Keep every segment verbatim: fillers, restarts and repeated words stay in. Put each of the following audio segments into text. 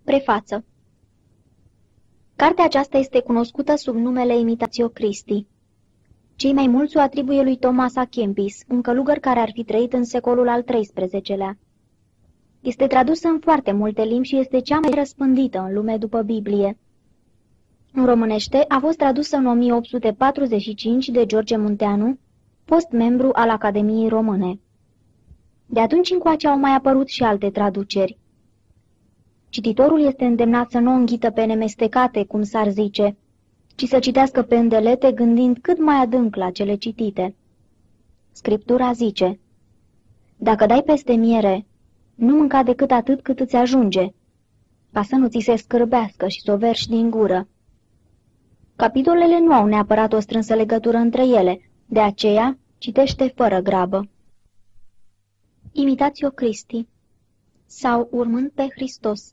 Prefață. Cartea aceasta este cunoscută sub numele Imitatio Christi. Cei mai mulți o atribuie lui Thomas à Kempis, un călugăr care ar fi trăit în secolul al treisprezecelea. Este tradusă în foarte multe limbi și este cea mai răspândită în lume după Biblie. În românește a fost tradusă în o mie opt sute patruzeci și cinci de George Munteanu, fost membru al Academiei Române. De atunci încoace au mai apărut și alte traduceri. Cititorul este îndemnat să nu o înghită pe nemestecate, cum s-ar zice, ci să citească pe îndelete gândind cât mai adânc la cele citite. Scriptura zice: dacă dai peste miere, nu mânca decât atât cât îți ajunge, ca să nu ți se scârbească și să o verși din gură. Capitolele nu au neapărat o strânsă legătură între ele, de aceea citește fără grabă. Imitatio Christi sau Urmând pe Hristos.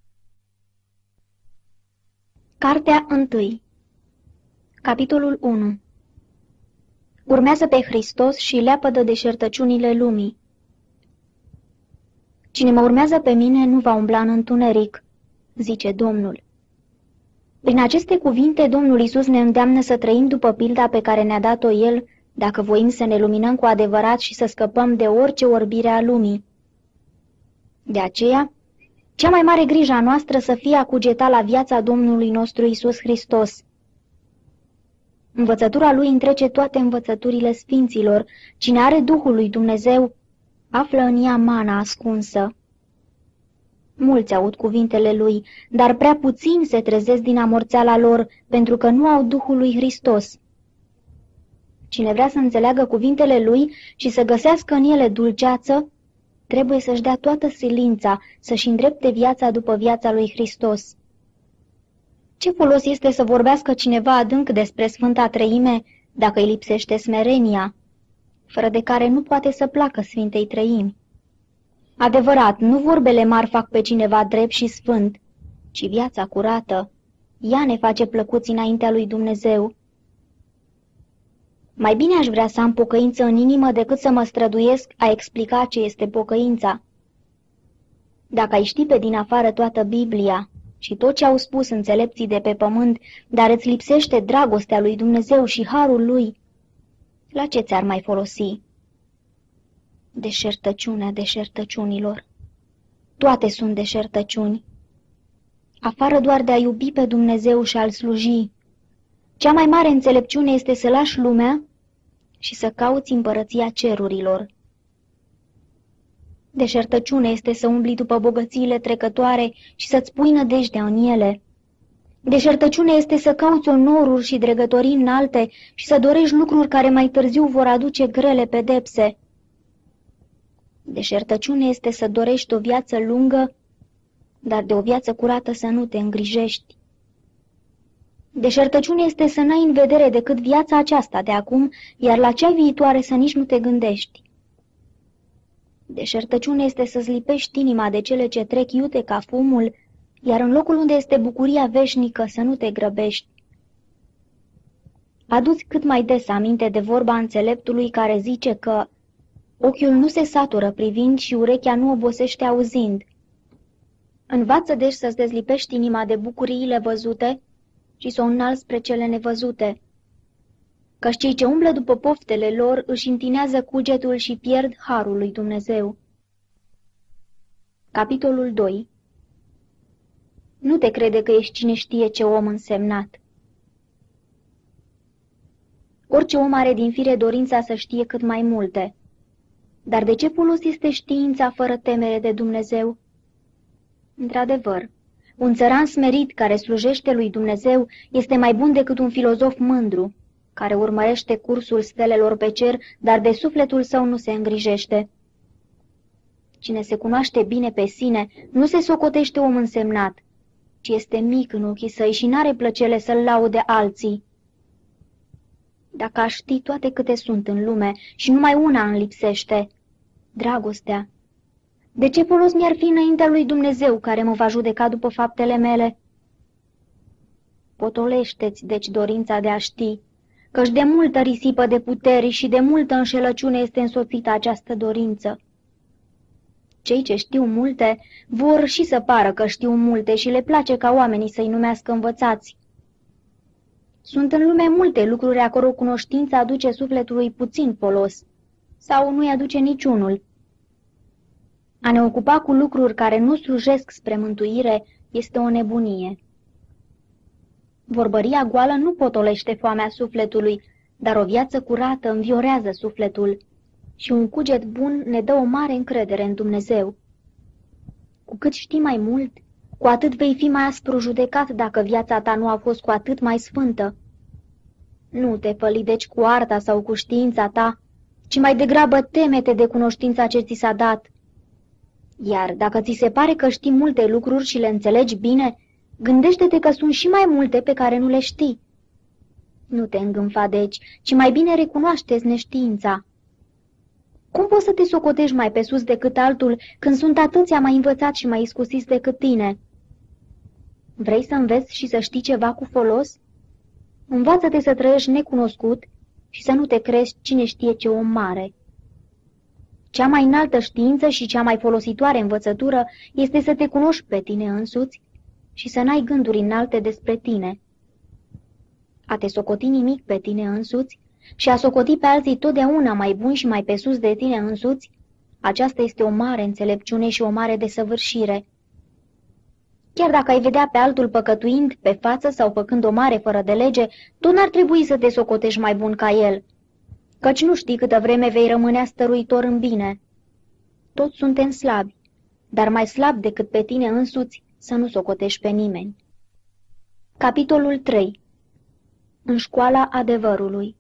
Cartea întâi. Capitolul unu. Urmează pe Hristos și leapădă deșertăciunile lumii. Cine mă urmează pe mine nu va umbla în întuneric, zice Domnul. Prin aceste cuvinte, Domnul Iisus ne îndeamnă să trăim după pilda pe care ne-a dat-o El, dacă voim să ne luminăm cu adevărat și să scăpăm de orice orbire a lumii. De aceea, cea mai mare grijă a noastră să fie a cugeta la viața Domnului nostru Iisus Hristos. Învățătura Lui întrece toate învățăturile sfinților. Cine are Duhul lui Dumnezeu, află în ea mana ascunsă. Mulți aud cuvintele Lui, dar prea puțini se trezesc din amorțeala lor, pentru că nu au Duhul lui Hristos. Cine vrea să înțeleagă cuvintele Lui și să găsească în ele dulceață, trebuie să-și dea toată silința, să-și îndrepte viața după viața lui Hristos. Ce folos este să vorbească cineva adânc despre Sfânta Treime dacă îi lipsește smerenia, fără de care nu poate să placă Sfintei Treimi? Adevărat, nu vorbele mari fac pe cineva drept și sfânt, ci viața curată. Ea ne face plăcuți înaintea lui Dumnezeu. Mai bine aș vrea să am pocăință în inimă decât să mă străduiesc a explica ce este pocăința. Dacă ai ști pe din afară toată Biblia și tot ce au spus înțelepții de pe pământ, dar îți lipsește dragostea lui Dumnezeu și harul lui, la ce ți-ar mai folosi? Deșertăciunea deșertăciunilor. Toate sunt deșertăciuni. Afară doar de a iubi pe Dumnezeu și a-L sluji. Cea mai mare înțelepciune este să lași lumea și să cauți împărăția cerurilor. Deșertăciune este să umbli după bogățiile trecătoare și să-ți pui nădejdea în ele. Deșertăciune este să cauți onoruri și dregătorii înalte și să dorești lucruri care mai târziu vor aduce grele pedepse. Deșertăciune este să dorești o viață lungă, dar de o viață curată să nu te îngrijești. Deșertăciune este să n-ai în vedere decât viața aceasta de acum, iar la cea viitoare să nici nu te gândești. Deșertăciune este să-ți lipești inima de cele ce trec iute ca fumul, iar în locul unde este bucuria veșnică să nu te grăbești. Adu-ți cât mai des aminte de vorba înțeleptului care zice că ochiul nu se satură privind și urechea nu obosește auzind. Învață deci să-ți dezlipești inima de bucuriile văzute și să o înalți spre cele nevăzute, căci cei ce umblă după poftele lor își întinează cugetul și pierd harul lui Dumnezeu. Capitolul doi. Nu te crede că ești cine știe ce om însemnat. Orice om are din fire dorința să știe cât mai multe. Dar de ce folos este știința fără temere de Dumnezeu? Într-adevăr, un țăran smerit care slujește lui Dumnezeu este mai bun decât un filozof mândru, care urmărește cursul stelelor pe cer, dar de sufletul său nu se îngrijește. Cine se cunoaște bine pe sine nu se socotește om însemnat, ci este mic în ochii săi și n-are plăcere să-l laude alții. Dacă aș ști toate câte sunt în lume și numai una îmi lipsește, dragostea, de ce folos mi-ar fi înaintea lui Dumnezeu care mă va judeca după faptele mele? Potolește-ți deci dorința de a ști, căci de multă risipă de puteri și de multă înșelăciune este însoțită această dorință. Cei ce știu multe vor și să pară că știu multe și le place ca oamenii să-i numească învățați. Sunt în lume multe lucruri a căror cunoștință aduce sufletului puțin folos, sau nu-i aduce niciunul. A ne ocupa cu lucruri care nu slujesc spre mântuire este o nebunie. Vorbăria goală nu potolește foamea sufletului, dar o viață curată înviorează sufletul și un cuget bun ne dă o mare încredere în Dumnezeu. Cu cât știi mai mult, cu atât vei fi mai aspru judecat dacă viața ta nu a fost cu atât mai sfântă. Nu te făli deci cu arta sau cu știința ta, ci mai degrabă teme-te de cunoștința ce ți s-a dat. Iar dacă ți se pare că știi multe lucruri și le înțelegi bine, gândește-te că sunt și mai multe pe care nu le știi. Nu te îngânfa deci, ci mai bine recunoaște-ți neștiința. Cum poți să te socotești mai pe sus decât altul când sunt atâția mai învățați și mai iscusiți decât tine? Vrei să înveți și să știi ceva cu folos? Învață-te să trăiești necunoscut și să nu te crezi cine știe ce om mare. Cea mai înaltă știință și cea mai folositoare învățătură este să te cunoști pe tine însuți și să n-ai gânduri înalte despre tine. A te socoti nimic pe tine însuți și a socoti pe alții totdeauna mai buni și mai pe sus de tine însuți, aceasta este o mare înțelepciune și o mare desăvârșire. Chiar dacă ai vedea pe altul păcătuind pe față sau făcând o mare fără de lege, tu n-ar trebui să te socotești mai bun ca el, căci nu știi câtă vreme vei rămânea stăruitor în bine. Toți suntem slabi, dar mai slab decât pe tine însuți să nu socotești pe nimeni. Capitolul trei. În școala adevărului.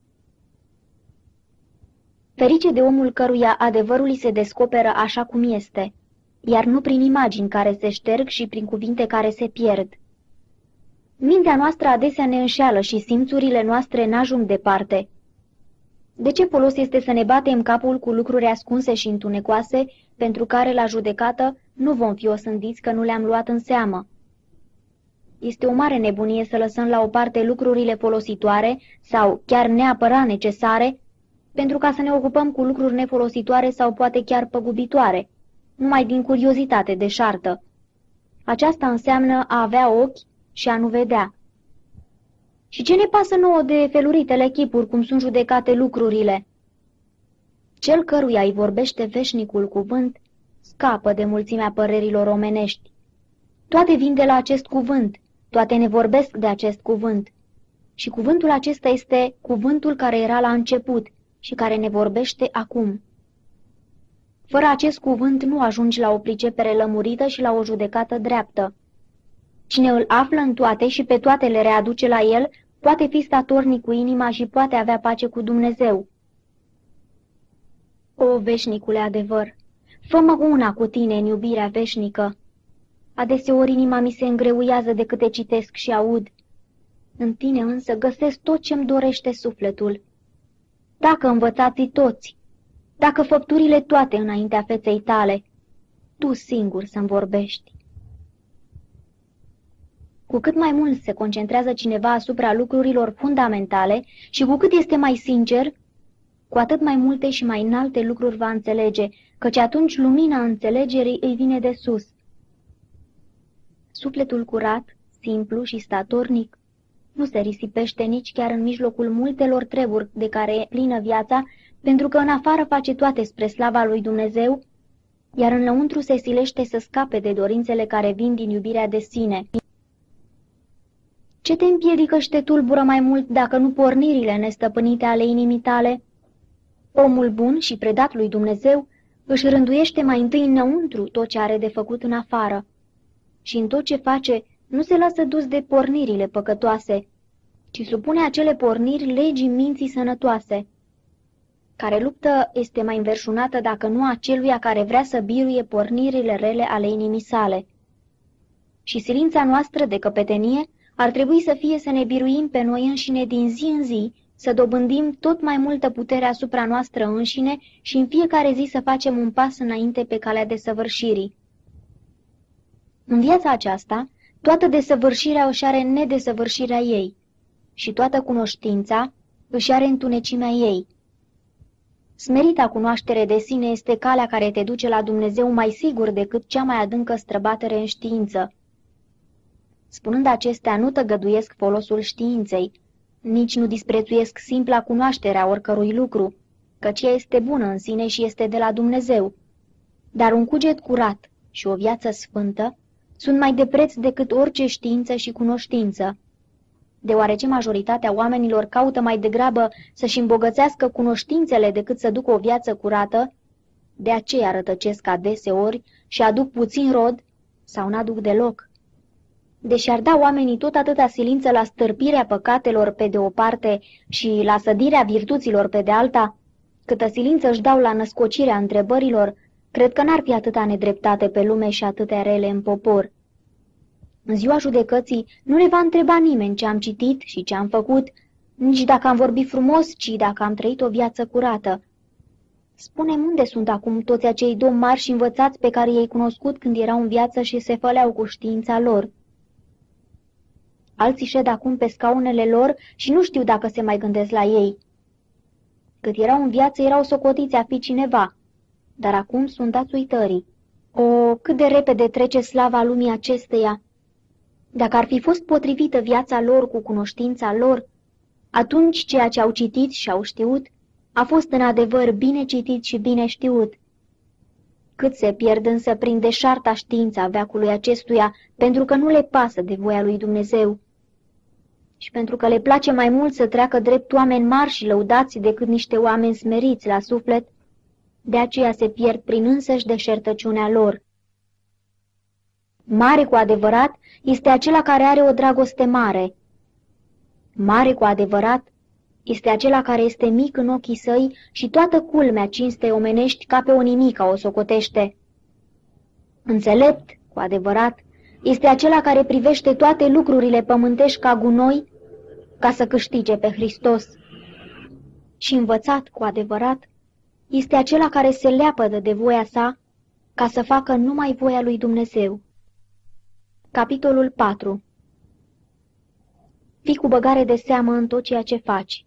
Ferice de omul căruia adevărul se descoperă așa cum este, iar nu prin imagini care se șterg și prin cuvinte care se pierd. Mintea noastră adesea ne înșeală și simțurile noastre n-ajung departe. De ce folos este să ne batem capul cu lucruri ascunse și întunecoase, pentru care la judecată nu vom fi osândiți că nu le-am luat în seamă? Este o mare nebunie să lăsăm la o parte lucrurile folositoare sau chiar neapărat necesare, pentru ca să ne ocupăm cu lucruri nefolositoare sau poate chiar păgubitoare, numai din curiozitate deșartă. Aceasta înseamnă a avea ochi și a nu vedea. Și ce ne pasă nouă de feluritele chipuri cum sunt judecate lucrurile? Cel căruia îi vorbește veșnicul cuvânt scapă de mulțimea părerilor omenești. Toate vin de la acest cuvânt, toate ne vorbesc de acest cuvânt. Și cuvântul acesta este cuvântul care era la început și care ne vorbește acum. Fără acest cuvânt nu ajungi la o pricepere lămurită și la o judecată dreaptă. Cine îl află în toate și pe toate le readuce la el, poate fi statornic cu inima și poate avea pace cu Dumnezeu. O, veșnicule adevăr, fă-mă una cu tine în iubirea veșnică. Adeseori inima mi se îngreuiază de câte citesc și aud. În tine însă găsesc tot ce-mi dorește sufletul. Dacă învățații toți, dacă făpturile toate înaintea feței tale, tu singur să-mi vorbești. Cu cât mai mult se concentrează cineva asupra lucrurilor fundamentale și cu cât este mai sincer, cu atât mai multe și mai înalte lucruri va înțelege, căci atunci lumina înțelegerii îi vine de sus. Sufletul curat, simplu și statornic nu se risipește nici chiar în mijlocul multelor treburi de care e plină viața, pentru că în afară face toate spre slava lui Dumnezeu, iar înăuntru se silește să scape de dorințele care vin din iubirea de sine. Ce te împiedică și te tulbură mai mult dacă nu pornirile nestăpânite ale inimii tale? Omul bun și predat lui Dumnezeu își rânduiește mai întâi înăuntru tot ce are de făcut în afară. Și în tot ce face nu se lasă dus de pornirile păcătoase, ci supune acele porniri legii minții sănătoase. Care luptă este mai înverșunată dacă nu aceluia care vrea să biruie pornirile rele ale inimii sale. Și silința noastră de căpetenie ar trebui să fie să ne biruim pe noi înșine din zi în zi, să dobândim tot mai multă putere asupra noastră înșine și în fiecare zi să facem un pas înainte pe calea desăvârșirii. În viața aceasta, toată desăvârșirea își are nedesăvârșirea ei și toată cunoștința își are întunecimea ei. Smerita cunoaștere de sine este calea care te duce la Dumnezeu mai sigur decât cea mai adâncă străbatere în știință. Spunând acestea, nu tăgăduiesc folosul științei, nici nu disprețuiesc simpla cunoașterea oricărui lucru, căci ea este bună în sine și este de la Dumnezeu. Dar un cuget curat și o viață sfântă sunt mai de preț decât orice știință și cunoștință. Deoarece majoritatea oamenilor caută mai degrabă să-și îmbogățească cunoștințele decât să ducă o viață curată, de aceea rătăcesc adeseori și aduc puțin rod sau n-aduc deloc. Deși ar da oamenii tot atâta silință la stârpirea păcatelor pe de o parte și la sădirea virtuților pe de alta, câtă silință își dau la născocirea întrebărilor, cred că n-ar fi atâta nedreptate pe lume și atâtea rele în popor. În ziua judecății nu ne va întreba nimeni ce am citit și ce am făcut, nici dacă am vorbit frumos, ci dacă am trăit o viață curată. Spune-mi unde sunt acum toți acei domni mari și învățați pe care i-ai cunoscut când erau în viață și se făleau cu știința lor. Alții șed acum pe scaunele lor și nu știu dacă se mai gândesc la ei. Cât erau în viață, erau socotiți a fi cineva, dar acum sunt dați uitării. O, cât de repede trece slava lumii acesteia! Dacă ar fi fost potrivită viața lor cu cunoștința lor, atunci ceea ce au citit și au știut a fost în adevăr bine citit și bine știut. Cât se pierd însă prin deșarta știința veacului acestuia, pentru că nu le pasă de voia lui Dumnezeu. Și pentru că le place mai mult să treacă drept oameni mari și lăudați decât niște oameni smeriți la suflet, de aceea se pierd prin însăși deșertăciunea lor. Mare cu adevărat este acela care are o dragoste mare. Mare cu adevărat este acela care este mic în ochii săi și toată culmea cinstei omenești ca pe o nimica o socotește. Înțelept, cu adevărat, este acela care privește toate lucrurile pământești ca gunoi, ca să câștige pe Hristos. Și învățat, cu adevărat, este acela care se leapădă de voia sa ca să facă numai voia lui Dumnezeu. Capitolul patru. Fii cu băgare de seamă în tot ceea ce faci.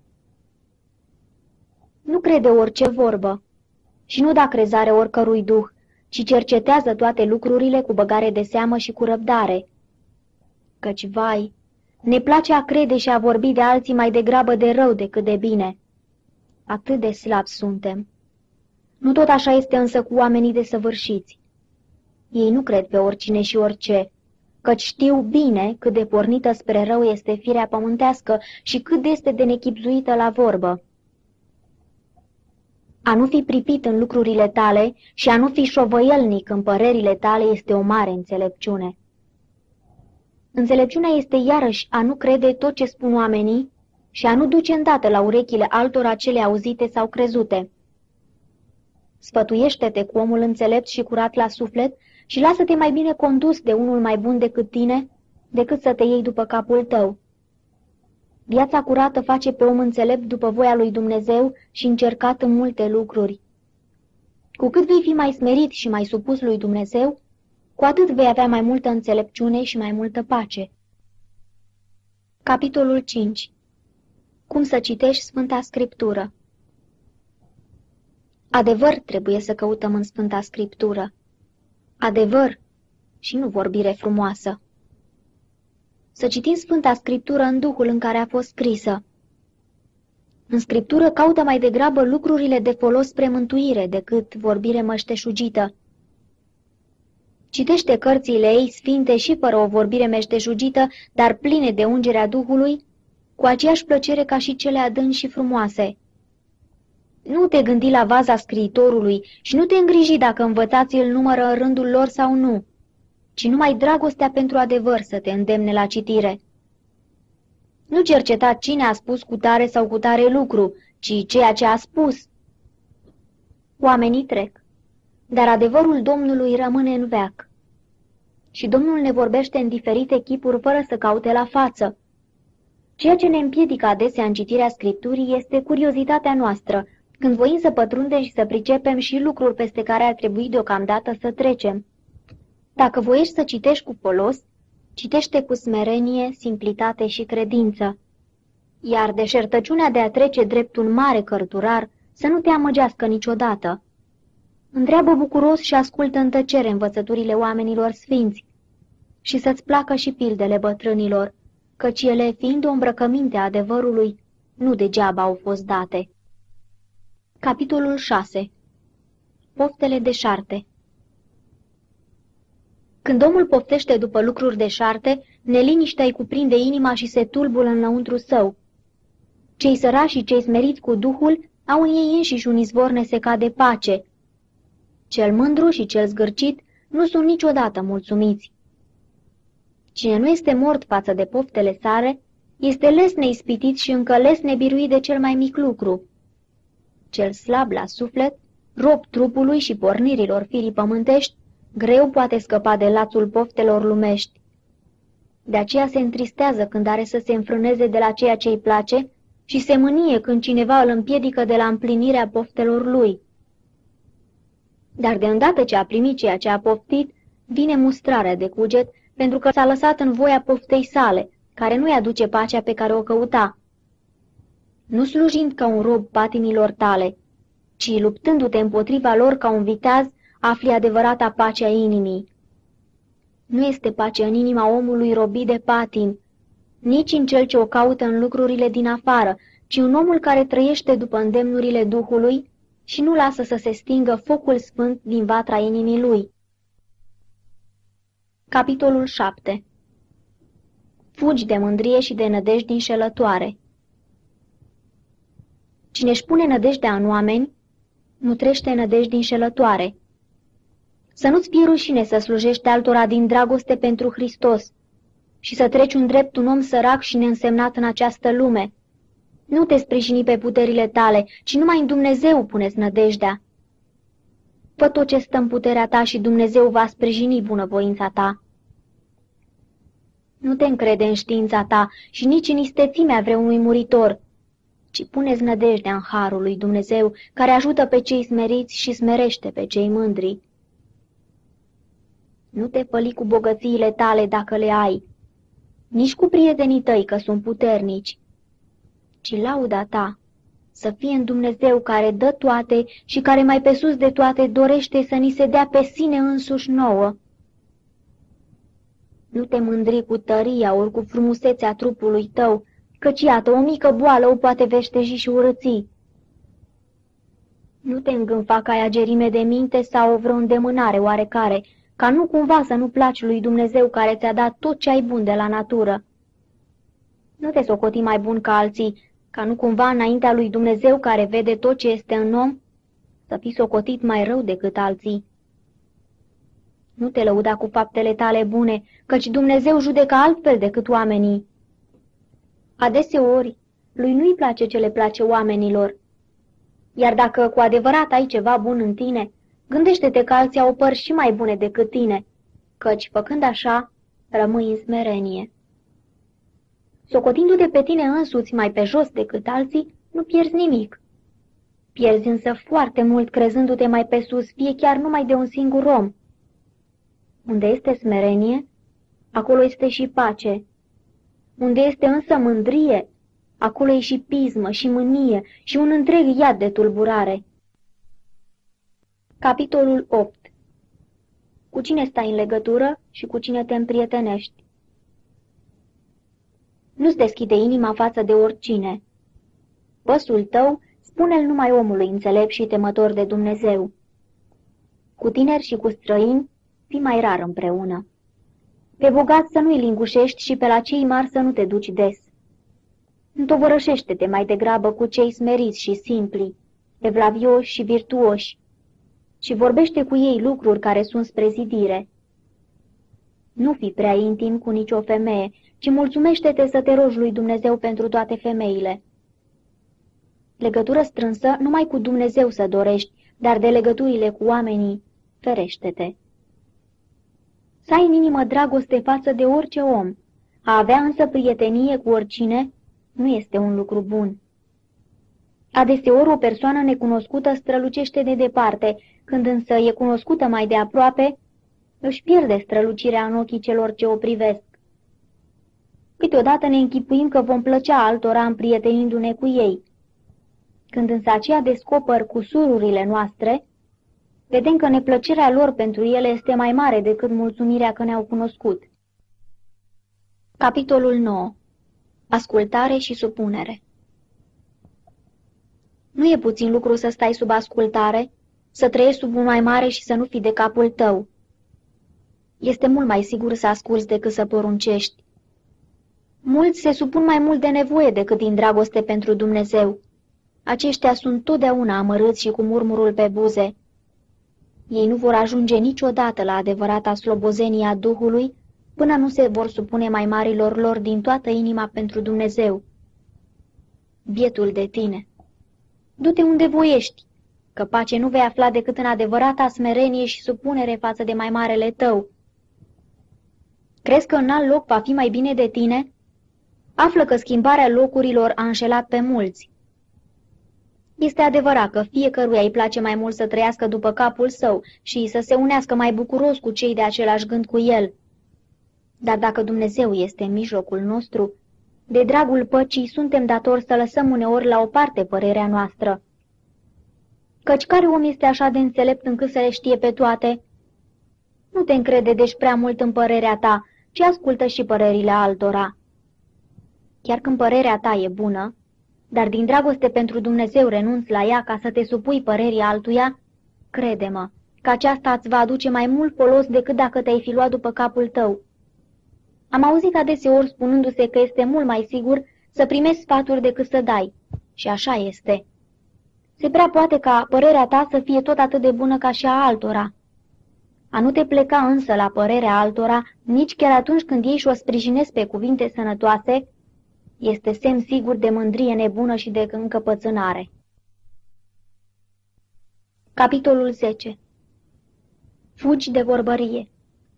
Nu crede orice vorbă și nu da crezare oricărui duh, ci cercetează toate lucrurile cu băgare de seamă și cu răbdare. Căci, vai, ne place a crede și a vorbi de alții mai degrabă de rău decât de bine. Atât de slabi suntem. Nu tot așa este însă cu oamenii desăvârșiți. Ei nu cred pe oricine și orice, căci știu bine cât de pornită spre rău este firea pământească și cât de este de nechibzuită la vorbă. A nu fi pripit în lucrurile tale și a nu fi șovăielnic în părerile tale este o mare înțelepciune. Înțelepciunea este iarăși a nu crede tot ce spun oamenii și a nu duce îndată la urechile altora cele auzite sau crezute. Sfătuiește-te cu omul înțelept și curat la suflet și lasă-te mai bine condus de unul mai bun decât tine, decât să te iei după capul tău. Viața curată face pe om înțelept după voia lui Dumnezeu și încercat în multe lucruri. Cu cât vei fi mai smerit și mai supus lui Dumnezeu, cu atât vei avea mai multă înțelepciune și mai multă pace. Capitolul cinci. Cum să citești Sfânta Scriptură? Adevăr trebuie să căutăm în Sfânta Scriptură. Adevăr și nu vorbire frumoasă. Să citim Sfânta Scriptură în duhul în care a fost scrisă. În Scriptură caută mai degrabă lucrurile de folos spre mântuire decât vorbire mășteșugită. Citește cărțile ei sfinte și fără o vorbire meșteșugită, dar pline de ungerea Duhului, cu aceeași plăcere ca și cele adânci și frumoase. Nu te gândi la vaza scriitorului și nu te îngriji dacă învățații îl numără în rândul lor sau nu, ci numai dragostea pentru adevăr să te îndemne la citire. Nu cerceta cine a spus cu tare sau cu tare lucru, ci ceea ce a spus. Oamenii trec, dar adevărul Domnului rămâne în veac. Și Domnul ne vorbește în diferite chipuri fără să caute la față. Ceea ce ne împiedică adesea în citirea Scripturii este curiozitatea noastră, când voim să pătrundem și să pricepem și lucruri peste care ar trebui deocamdată să trecem. Dacă voiești să citești cu folos, citește cu smerenie, simplitate și credință. Iar deșertăciunea de a trece drept un mare cărturar Să nu te amăgească niciodată. Întreabă bucuros și ascultă în tăcere învățăturile oamenilor sfinți și să-ți placă și pildele bătrânilor, căci ele, fiind o îmbrăcăminte a adevărului, nu degeaba au fost date. Capitolul șase. Poftele deșarte. Când omul poftește după lucruri deșarte, neliniștea îi cuprinde inima și se tulbură înăuntru său. Cei sărași și cei smeriți cu duhul au în ei înșiși un izvor nesecat de pace. Cel mândru și cel zgârcit nu sunt niciodată mulțumiți. Cine nu este mort față de poftele sale, este lesne ispitit și încă lesne biruit de cel mai mic lucru. Cel slab la suflet, rob trupului și pornirilor firii pământești, greu poate scăpa de lațul poftelor lumești. De aceea se întristează când are să se înfrâneze de la ceea ce îi place și se mânie când cineva îl împiedică de la împlinirea poftelor lui. Dar de îndată ce a primit ceea ce a poftit, vine mustrarea de cuget, pentru că s-a lăsat în voia poftei sale, care nu-i aduce pacea pe care o căuta. Nu slujind ca un rob patimilor tale, ci luptându-te împotriva lor ca un viteaz, afli adevărata pace a inimii. Nu este pace în inima omului robit de patim, nici în cel ce o caută în lucrurile din afară, ci în omul care trăiește după îndemnurile Duhului și nu lasă să se stingă focul sfânt din vatra inimii lui. Capitolul șapte. Fugi de mândrie și de nădejdi înșelătoare. Cine își pune nădejdea în oameni, nutrește nădejdi înșelătoare. Să nu-ți fie rușine să slujești altora din dragoste pentru Hristos și să treci un drept un om sărac și neînsemnat în această lume. Nu te sprijini pe puterile tale, ci numai în Dumnezeu pune-ți nădejdea. Fă tot ce stă în puterea ta și Dumnezeu va sprijini bunăvoința ta. Nu te încrede în știința ta și nici în istețimea vreunui muritor, ci pune-ți nădejdea în harul lui Dumnezeu, care ajută pe cei smeriți și smerește pe cei mândri. Nu te păli cu bogățiile tale dacă le ai, nici cu prietenii tăi că sunt puternici, ci lauda ta să fie în Dumnezeu care dă toate și care mai pe sus de toate dorește să ni se dea pe sine însuși nouă. Nu te mândri cu tăria ori cu frumusețea trupului tău, căci iată, o mică boală o poate veșteji și urăți. Nu te îngânfa că ai agerime de minte sau o vreo îndemânare oarecare, ca nu cumva să nu placi lui Dumnezeu care ți-a dat tot ce ai bun de la natură. Nu te socoti mai bun ca alții, ca nu cumva înaintea lui Dumnezeu care vede tot ce este în om, să fii socotit mai rău decât alții. Nu te lăuda cu faptele tale bune, căci Dumnezeu judecă altfel decât oamenii. Adeseori, lui nu-i place ce le place oamenilor. Iar dacă cu adevărat ai ceva bun în tine, gândește-te că alții au pări și mai bune decât tine, căci, făcând așa, rămâi în smerenie. Socotindu-te pe tine însuți mai pe jos decât alții, nu pierzi nimic. Pierzi însă foarte mult crezându-te mai pe sus, fie chiar numai de un singur om. Unde este smerenie, acolo este și pace. Unde este însă mândrie, acolo e și pismă și mânie și un întreg iad de tulburare. Capitolul opt. Cu cine stai în legătură și cu cine te împrietenești? Nu-ți deschide inima față de oricine. Păsul tău spune-l numai omului înțelept și temător de Dumnezeu. Cu tineri și cu străini fii mai rar împreună. Pe bogați să nu-i lingușești și pe la cei mari să nu te duci des. Întovărășește-te mai degrabă cu cei smeriți și simpli, evlavioși și virtuoși, și vorbește cu ei lucruri care sunt spre zidire. Nu fi prea intim cu nicio femeie, ci mulțumește-te să te rogi lui Dumnezeu pentru toate femeile. Legătură strânsă numai cu Dumnezeu să dorești, dar de legăturile cu oamenii ferește-te. Să ai în inimă dragoste față de orice om, a avea însă prietenie cu oricine nu este un lucru bun. Adeseori o persoană necunoscută strălucește de departe, când însă e cunoscută mai de aproape, își pierde strălucirea în ochii celor ce o privesc. Câteodată ne închipuim că vom plăcea altora împrietenindu-ne cu ei. Când însă aceia descoperă cusururile noastre, vedem că neplăcerea lor pentru ele este mai mare decât mulțumirea că ne-au cunoscut. Capitolul nouă. Ascultare și supunere. Nu e puțin lucru să stai sub ascultare, să trăiești sub un mai mare și să nu fii de capul tău. Este mult mai sigur să asculți decât să poruncești. Mulți se supun mai mult de nevoie decât din dragoste pentru Dumnezeu. Aceștia sunt totdeauna amărâți și cu murmurul pe buze. Ei nu vor ajunge niciodată la adevărata slobozenie a Duhului, până nu se vor supune mai marilor lor din toată inima pentru Dumnezeu. Bietul de tine! Du-te unde voiești, că pace nu vei afla decât în adevărata smerenie și supunere față de mai marele tău. Crezi că în alt loc va fi mai bine de tine? Află că schimbarea locurilor a înșelat pe mulți. Este adevărat că fiecăruia îi place mai mult să trăiască după capul său și să se unească mai bucuros cu cei de același gând cu el. Dar dacă Dumnezeu este în mijlocul nostru, de dragul păcii suntem datori să lăsăm uneori la o parte părerea noastră. Căci care om este așa de înțelept încât să le știe pe toate? Nu te încrede deci prea mult în părerea ta, ci ascultă și părerile altora. Chiar când părerea ta e bună, dar din dragoste pentru Dumnezeu renunți la ea ca să te supui părerii altuia, crede-mă că aceasta îți va aduce mai mult folos decât dacă te-ai fi luat după capul tău. Am auzit adeseori spunându-se că este mult mai sigur să primești sfaturi decât să dai. Și așa este. Se prea poate ca părerea ta să fie tot atât de bună ca și a altora. A nu te pleca însă la părerea altora, nici chiar atunci când ei și-o sprijinesc pe cuvinte sănătoase, este semn sigur de mândrie nebună și de încăpățânare. Capitolul zece. Fugi de vorbărie.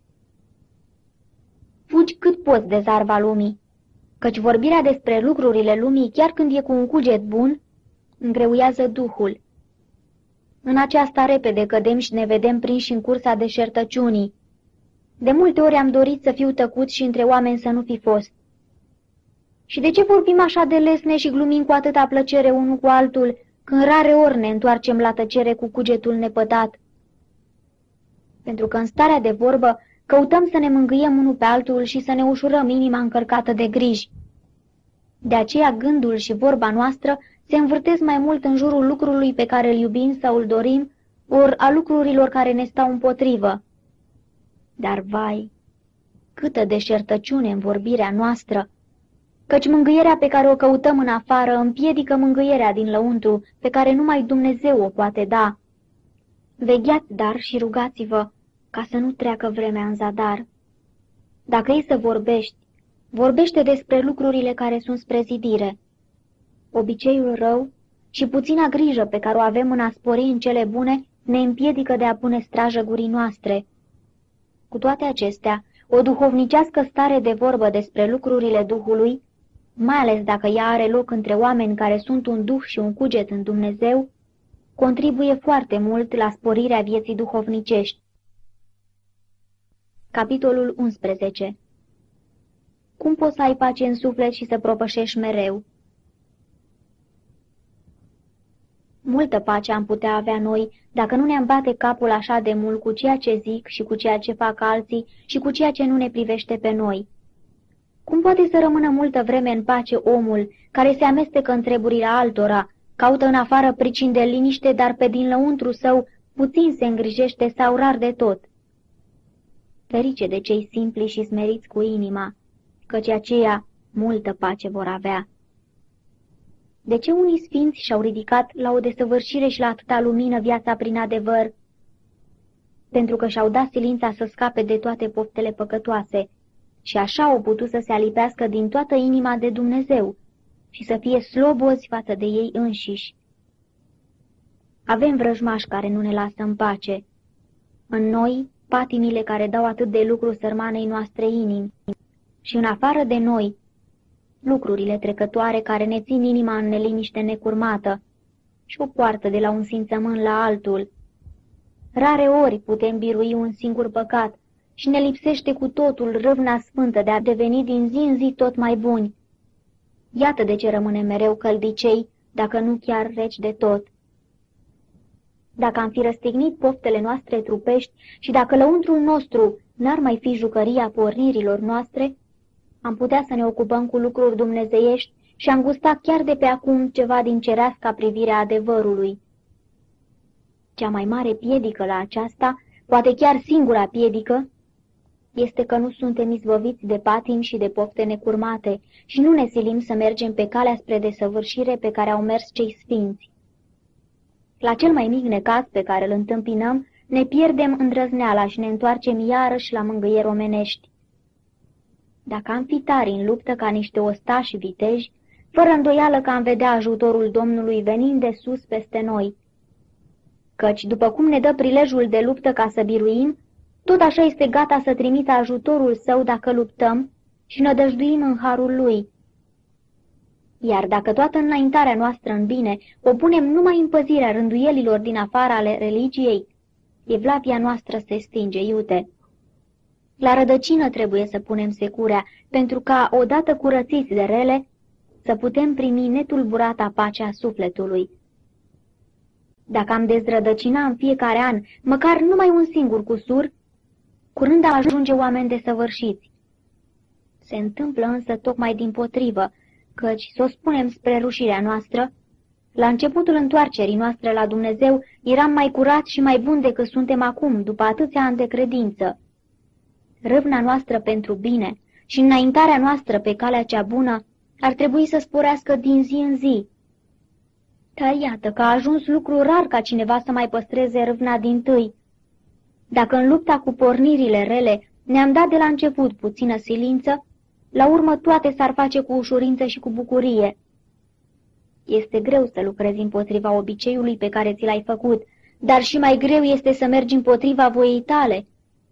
Fugi cât poți de zarva lumii, căci vorbirea despre lucrurile lumii, chiar când e cu un cuget bun, îngreuiază Duhul. În aceasta repede cădem și ne vedem prinși în cursa deșertăciunii. De multe ori am dorit să fiu tăcut și între oameni să nu fi fost. Și de ce vorbim așa de lesne și glumim cu atâta plăcere unul cu altul, când rare ori ne întoarcem la tăcere cu cugetul nepătat? Pentru că în starea de vorbă căutăm să ne mângâiem unul pe altul și să ne ușurăm inima încărcată de griji. De aceea gândul și vorba noastră se învârtesc mai mult în jurul lucrului pe care îl iubim sau îl dorim, ori a lucrurilor care ne stau împotrivă. Dar, vai, câtă deșertăciune în vorbirea noastră, căci mângâierea pe care o căutăm în afară împiedică mângâierea din lăuntru, pe care numai Dumnezeu o poate da. Vegheați, dar, și rugați-vă, ca să nu treacă vremea în zadar. Dacă e să vorbești, vorbește despre lucrurile care sunt spre zidire. Obiceiul rău și puțina grijă pe care o avem în a spori în cele bune ne împiedică de a pune strajă gurii noastre. Cu toate acestea, o duhovnicească stare de vorbă despre lucrurile Duhului, mai ales dacă ea are loc între oameni care sunt un duh și un cuget în Dumnezeu, contribuie foarte mult la sporirea vieții duhovnicești. Capitolul unsprezece. Cum poți să ai pace în suflet și să propășești mereu? Multă pace am putea avea noi dacă nu ne-am bate capul așa de mult cu ceea ce zic și cu ceea ce fac alții și cu ceea ce nu ne privește pe noi. Cum poate să rămână multă vreme în pace omul care se amestecă în treburile altora, caută în afară pricini de liniște, dar pe din lăuntru său puțin se îngrijește sau rar de tot? Ferice de cei simpli și smeriți cu inima, căci aceia multă pace vor avea. De ce unii sfinți și-au ridicat la o desăvârșire și la atâta lumină viața prin adevăr? Pentru că și-au dat silința să scape de toate poftele păcătoase și așa au putut să se alipească din toată inima de Dumnezeu și să fie slobozi față de ei înșiși. Avem vrăjmași care nu ne lasă în pace. În noi, patimile care dau atât de lucru sărmanei noastre inimi și în afară de noi, lucrurile trecătoare care ne țin inima în neliniște necurmată și o poartă de la un simțământ la altul. Rare ori putem birui un singur păcat și ne lipsește cu totul râvna sfântă de a deveni din zi în zi tot mai buni. Iată de ce rămânem mereu căldicei, dacă nu chiar reci de tot. Dacă am fi răstignit poftele noastre trupești și dacă lăuntrul nostru n-ar mai fi jucăria pornirilor noastre, am putea să ne ocupăm cu lucruri dumnezeiești și am gustat chiar de pe acum ceva din cereasca privire a adevărului. Cea mai mare piedică la aceasta, poate chiar singura piedică, este că nu suntem izbăviți de patimi și de pofte necurmate și nu ne silim să mergem pe calea spre desăvârșire pe care au mers cei sfinți. La cel mai mic necaz pe care îl întâmpinăm, ne pierdem îndrăzneala și ne întoarcem iarăși la mângâieri omenești. Dacă am fi tari în luptă ca niște ostași viteji, fără îndoială că am vedea ajutorul Domnului venind de sus peste noi. Căci, după cum ne dă prilejul de luptă ca să biruim, tot așa este gata să trimită ajutorul său dacă luptăm și nădăjduim în harul lui. Iar dacă toată înaintarea noastră în bine o punem numai în păzirea rânduielilor din afara ale religiei, evlavia noastră se stinge iute. La rădăcină trebuie să punem securea, pentru ca, odată curățiți de rele, să putem primi netulburata pacea sufletului. Dacă am dezrădăcina în fiecare an, măcar numai un singur cusur, curând am ajunge oameni desăvârșiți. Se întâmplă însă tocmai dimpotrivă, căci, să o spunem spre rușirea noastră, la începutul întoarcerii noastre la Dumnezeu eram mai curați și mai buni decât suntem acum, după atâția ani de credință. Râvna noastră pentru bine și înaintarea noastră pe calea cea bună ar trebui să sporească din zi în zi. Dar iată că a ajuns lucru rar ca cineva să mai păstreze râvna dintâi. Dacă în lupta cu pornirile rele ne-am dat de la început puțină silință, la urmă toate s-ar face cu ușurință și cu bucurie. Este greu să lucrezi împotriva obiceiului pe care ți l-ai făcut, dar și mai greu este să mergi împotriva voiei tale.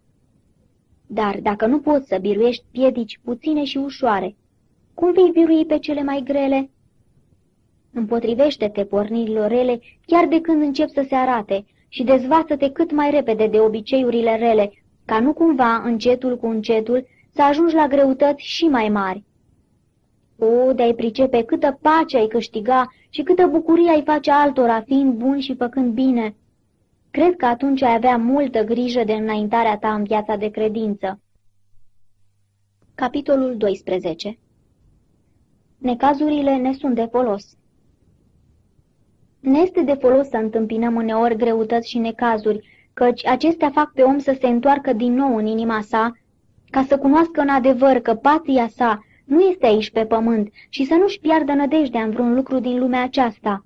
Dar dacă nu poți să biruiești piedici puține și ușoare, cum vei birui pe cele mai grele? Împotrivește-te pornirilor rele chiar de când încep să se arate și dezvață-te cât mai repede de obiceiurile rele, ca nu cumva, încetul cu încetul, să ajungi la greutăți și mai mari. O, de-ai pricepe câtă pace ai câștiga și câtă bucurie ai face altora, fiind bun și făcând bine. Cred că atunci ai avea multă grijă de înaintarea ta în viața de credință. Capitolul doisprezece. Necazurile ne sunt de folos. Ne este de folos să întâmpinăm uneori greutăți și necazuri, căci acestea fac pe om să se întoarcă din nou în inima sa, ca să cunoască în adevăr că patria sa nu este aici pe pământ și să nu-și piardă nădejdea în vreun lucru din lumea aceasta.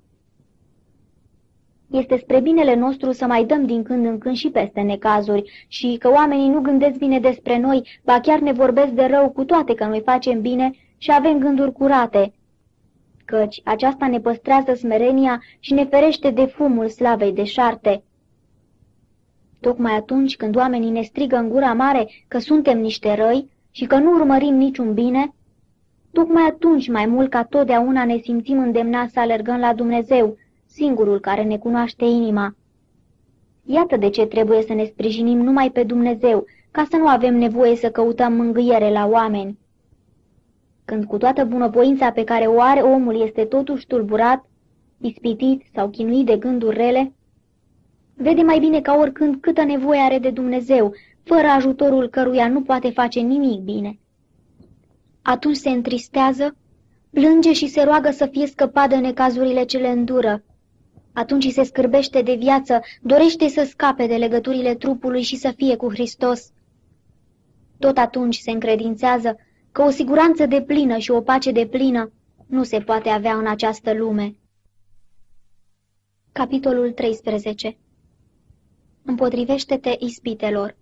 Este spre binele nostru să mai dăm din când în când și peste necazuri și că oamenii nu gândesc bine despre noi, ba chiar ne vorbesc de rău, cu toate că noi facem bine și avem gânduri curate. Căci aceasta ne păstrează smerenia și ne ferește de fumul slavei deșarte. Tocmai atunci când oamenii ne strigă în gura mare că suntem niște răi și că nu urmărim niciun bine, tocmai atunci mai mult ca totdeauna ne simțim îndemnați să alergăm la Dumnezeu, singurul care ne cunoaște inima. Iată de ce trebuie să ne sprijinim numai pe Dumnezeu, ca să nu avem nevoie să căutăm mângâiere la oameni. Când cu toată bunăvoința pe care o are omul este totuși tulburat, ispitit sau chinuit de gânduri rele, vede mai bine ca oricând câtă nevoie are de Dumnezeu, fără ajutorul căruia nu poate face nimic bine. Atunci se întristează, plânge și se roagă să fie scăpat de necazurile ce le îndură. Atunci se scârbește de viață, dorește să scape de legăturile trupului și să fie cu Hristos. Tot atunci se încredințează că o siguranță deplină și o pace deplină nu se poate avea în această lume. Capitolul treisprezece. Împotrivește-te ispitelor.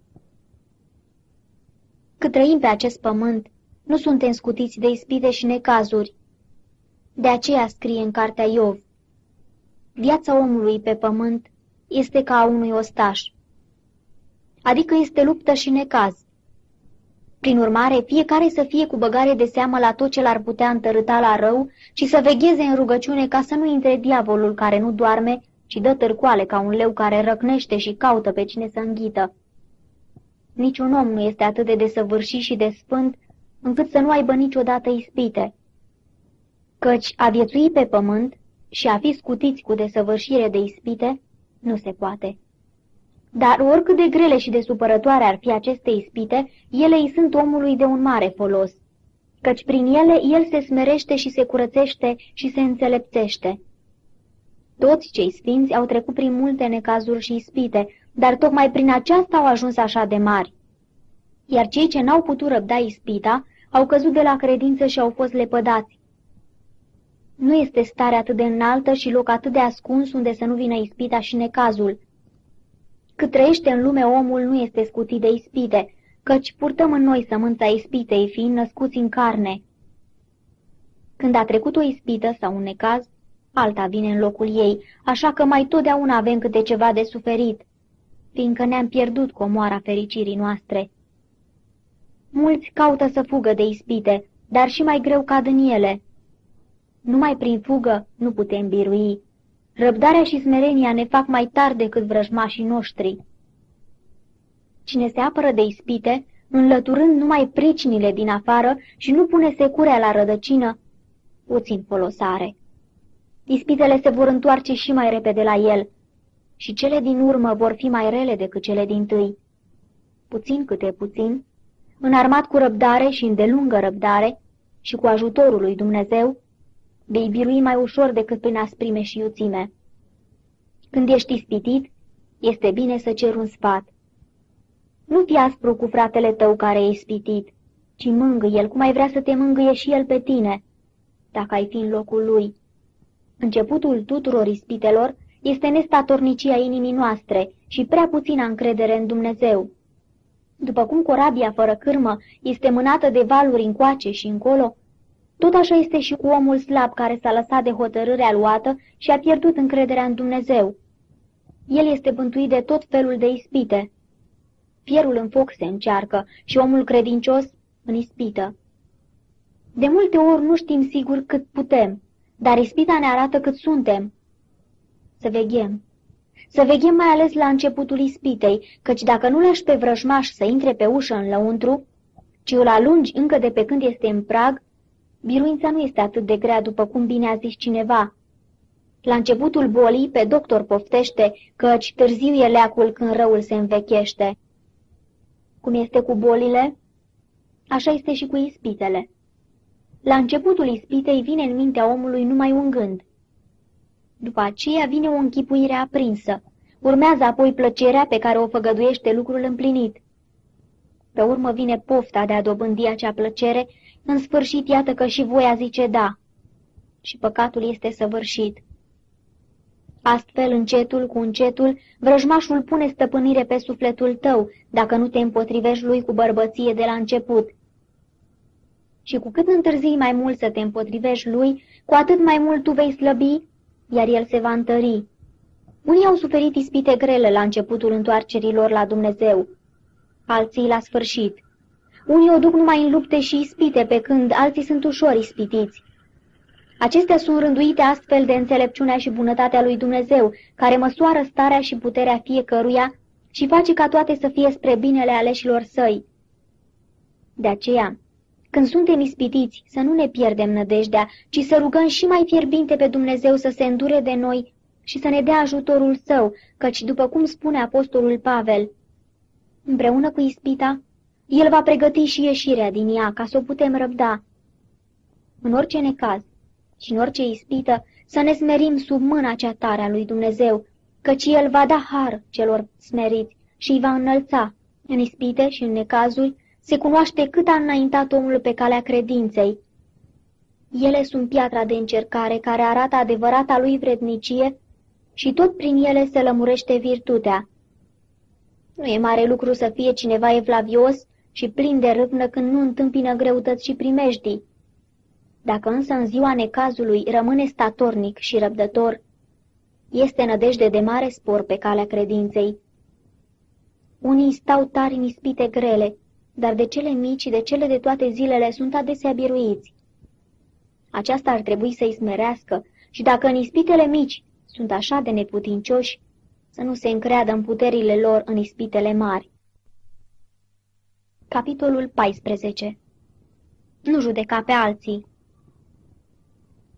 Cât trăim pe acest pământ, nu suntem scutiți de ispite și necazuri. De aceea scrie în cartea Iov: viața omului pe pământ este ca a unui ostaș, adică este luptă și necaz. Prin urmare, fiecare să fie cu băgare de seamă la tot ce l-ar putea întărâta la rău și să vegheze în rugăciune ca să nu intre diavolul care nu doarme, ci dă târcoale ca un leu care răcnește și caută pe cine să înghită. Niciun om nu este atât de desăvârșit și de sfânt încât să nu aibă niciodată ispite. Căci a viețui pe pământ și a fi scutiți cu desăvârșire de ispite, nu se poate. Dar oricât de grele și de supărătoare ar fi aceste ispite, ele îi sunt omului de un mare folos, căci prin ele el se smerește și se curățește și se înțelepțește. Toți cei sfinți au trecut prin multe necazuri și ispite, dar tocmai prin aceasta au ajuns așa de mari. Iar cei ce n-au putut răbda ispita au căzut de la credință și au fost lepădați. Nu este stare atât de înaltă și loc atât de ascuns unde să nu vină ispita și necazul. Cât trăiește în lume, omul nu este scutit de ispite, căci purtăm în noi sămânța ispitei, fiind născuți în carne. Când a trecut o ispită sau un necaz, alta vine în locul ei, așa că mai totdeauna avem câte ceva de suferit, fiindcă ne-am pierdut comoara fericirii noastre. Mulți caută să fugă de ispite, dar și mai greu cad în ele. Numai prin fugă nu putem birui. Răbdarea și smerenia ne fac mai tari decât vrăjmașii noștri. Cine se apără de ispite, înlăturând numai pricinile din afară și nu pune securea la rădăcină, puțin folosare. Ispitele se vor întoarce și mai repede la el și cele din urmă vor fi mai rele decât cele dintâi. Puțin câte puțin, înarmat cu răbdare și îndelungă răbdare și cu ajutorul lui Dumnezeu, vei birui mai ușor decât prin asprime și iuțime. Când ești ispitit, este bine să ceri un sfat. Nu fi aspru cu fratele tău care e ispitit, ci mângâie-l cum ai vrea să te mângâie și el pe tine, dacă ai fi în locul lui. Începutul tuturor ispitelor este nestatornicia inimii noastre și prea puțină încredere în Dumnezeu. După cum corabia fără cârmă este mânată de valuri încoace și încolo, tot așa este și cu omul slab care s-a lăsat de hotărârea luată și a pierdut încrederea în Dumnezeu. El este bântuit de tot felul de ispite. Fierul în foc se încearcă și omul credincios în ispită. De multe ori nu știm sigur cât putem, dar ispita ne arată cât suntem. Să veghem. Să veghem mai ales la începutul ispitei, căci dacă nu lași pe vrăjmaș să intre pe ușă în lăuntru, ci îl alungi încă de pe când este în prag, biruința nu este atât de grea după cum bine a zis cineva. La începutul bolii, pe doctor poftește, căci târziu e leacul când răul se învechește. Cum este cu bolile, așa este și cu ispitele. La începutul ispitei vine în mintea omului numai un gând. După aceea vine o închipuire aprinsă. Urmează apoi plăcerea pe care o făgăduiește lucrul împlinit. Pe urmă vine pofta de a dobândi acea plăcere, în sfârșit iată că și voia zice da. Și păcatul este săvârșit. Astfel, încetul cu încetul, vrăjmașul pune stăpânire pe sufletul tău, dacă nu te împotrivești lui cu bărbăție de la început. Și cu cât întârzii mai mult să te împotrivești lui, cu atât mai mult tu vei slăbi, iar el se va întări. Unii au suferit ispite grele la începutul întoarcerilor la Dumnezeu, alții la sfârșit. Unii o duc numai în lupte și ispite, pe când alții sunt ușor ispitiți. Acestea sunt rânduite astfel de înțelepciunea și bunătatea lui Dumnezeu, care măsoară starea și puterea fiecăruia și face ca toate să fie spre binele aleșilor săi. De aceea, când suntem ispitiți, să nu ne pierdem nădejdea, ci să rugăm și mai fierbinte pe Dumnezeu să se îndure de noi și să ne dea ajutorul său, căci, după cum spune apostolul Pavel, împreună cu ispita, el va pregăti și ieșirea din ea, ca să o putem răbda. În orice necaz și în orice ispită, să ne smerim sub mâna cea tare a lui Dumnezeu, căci el va da har celor smeriți și îi va înălța. În ispite și în necazuri se cunoaște cât a înaintat omul pe calea credinței. Ele sunt piatra de încercare care arată adevărata lui vrednicie și tot prin ele se lămurește virtutea. Nu e mare lucru să fie cineva evlavios și plin de râvnă când nu întâmpină greutăți și primejdii. Dacă însă în ziua necazului rămâne statornic și răbdător, este nădejde de mare spor pe calea credinței. Unii stau tari în ispite grele, dar de cele mici și de cele de toate zilele sunt adesea biruiți. Aceasta ar trebui să-i smerească și dacă în ispitele mici sunt așa de neputincioși, să nu se încreadă în puterile lor în ispitele mari. Capitolul paisprezece. Nu judeca pe alții.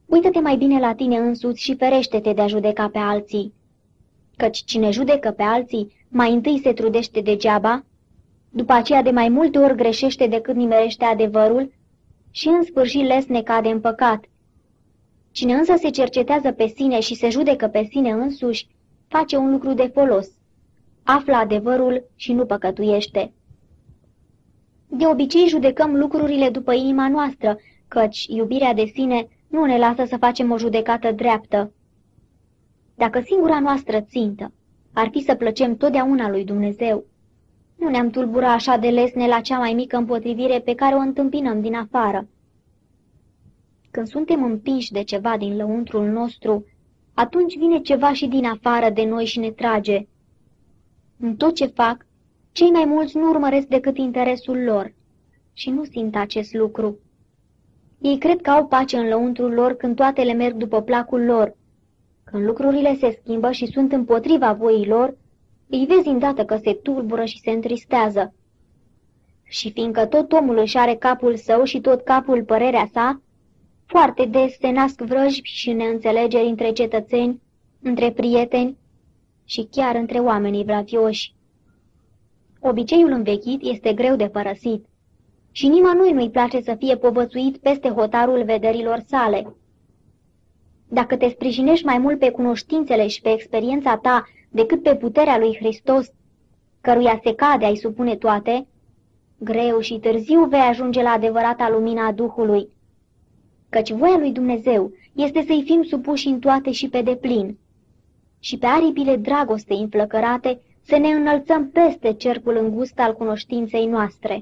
Uită-te mai bine la tine însuți și ferește-te de a judeca pe alții. Căci cine judecă pe alții, mai întâi se trudește degeaba, după aceea de mai multe ori greșește decât nimerește adevărul și în sfârșit lesne cade în păcat. Cine însă se cercetează pe sine și se judecă pe sine însuși, face un lucru de folos. Află adevărul și nu păcătuiește. De obicei judecăm lucrurile după inima noastră, căci iubirea de sine nu ne lasă să facem o judecată dreaptă. Dacă singura noastră țintă ar fi să plăcem totdeauna lui Dumnezeu, nu ne-am tulbura așa de lesne la cea mai mică împotrivire pe care o întâmpinăm din afară. Când suntem împinși de ceva din lăuntrul nostru, atunci vine ceva și din afară de noi și ne trage. În tot ce fac, cei mai mulți nu urmăresc decât interesul lor și nu simt acest lucru. Ei cred că au pace în lăuntrul lor când toate le merg după placul lor. Când lucrurile se schimbă și sunt împotriva voii lor, îi vezi îndată că se tulbură și se întristează. Și fiindcă tot omul își are capul său și tot capul părerea sa, foarte des se nasc vrăjbi și neînțelegeri între cetățeni, între prieteni și chiar între oamenii bravioși. Obiceiul învechit este greu de părăsit și nimănui nu-i place să fie povățuit peste hotarul vederilor sale. Dacă te sprijinești mai mult pe cunoștințele și pe experiența ta decât pe puterea lui Hristos, căruia se cade a-i supune toate, greu și târziu vei ajunge la adevărata lumina a Duhului. Căci voia lui Dumnezeu este să-i fim supuși în toate și pe deplin, și pe aripile dragostei înflăcărate să ne înălțăm peste cercul îngust al cunoștinței noastre.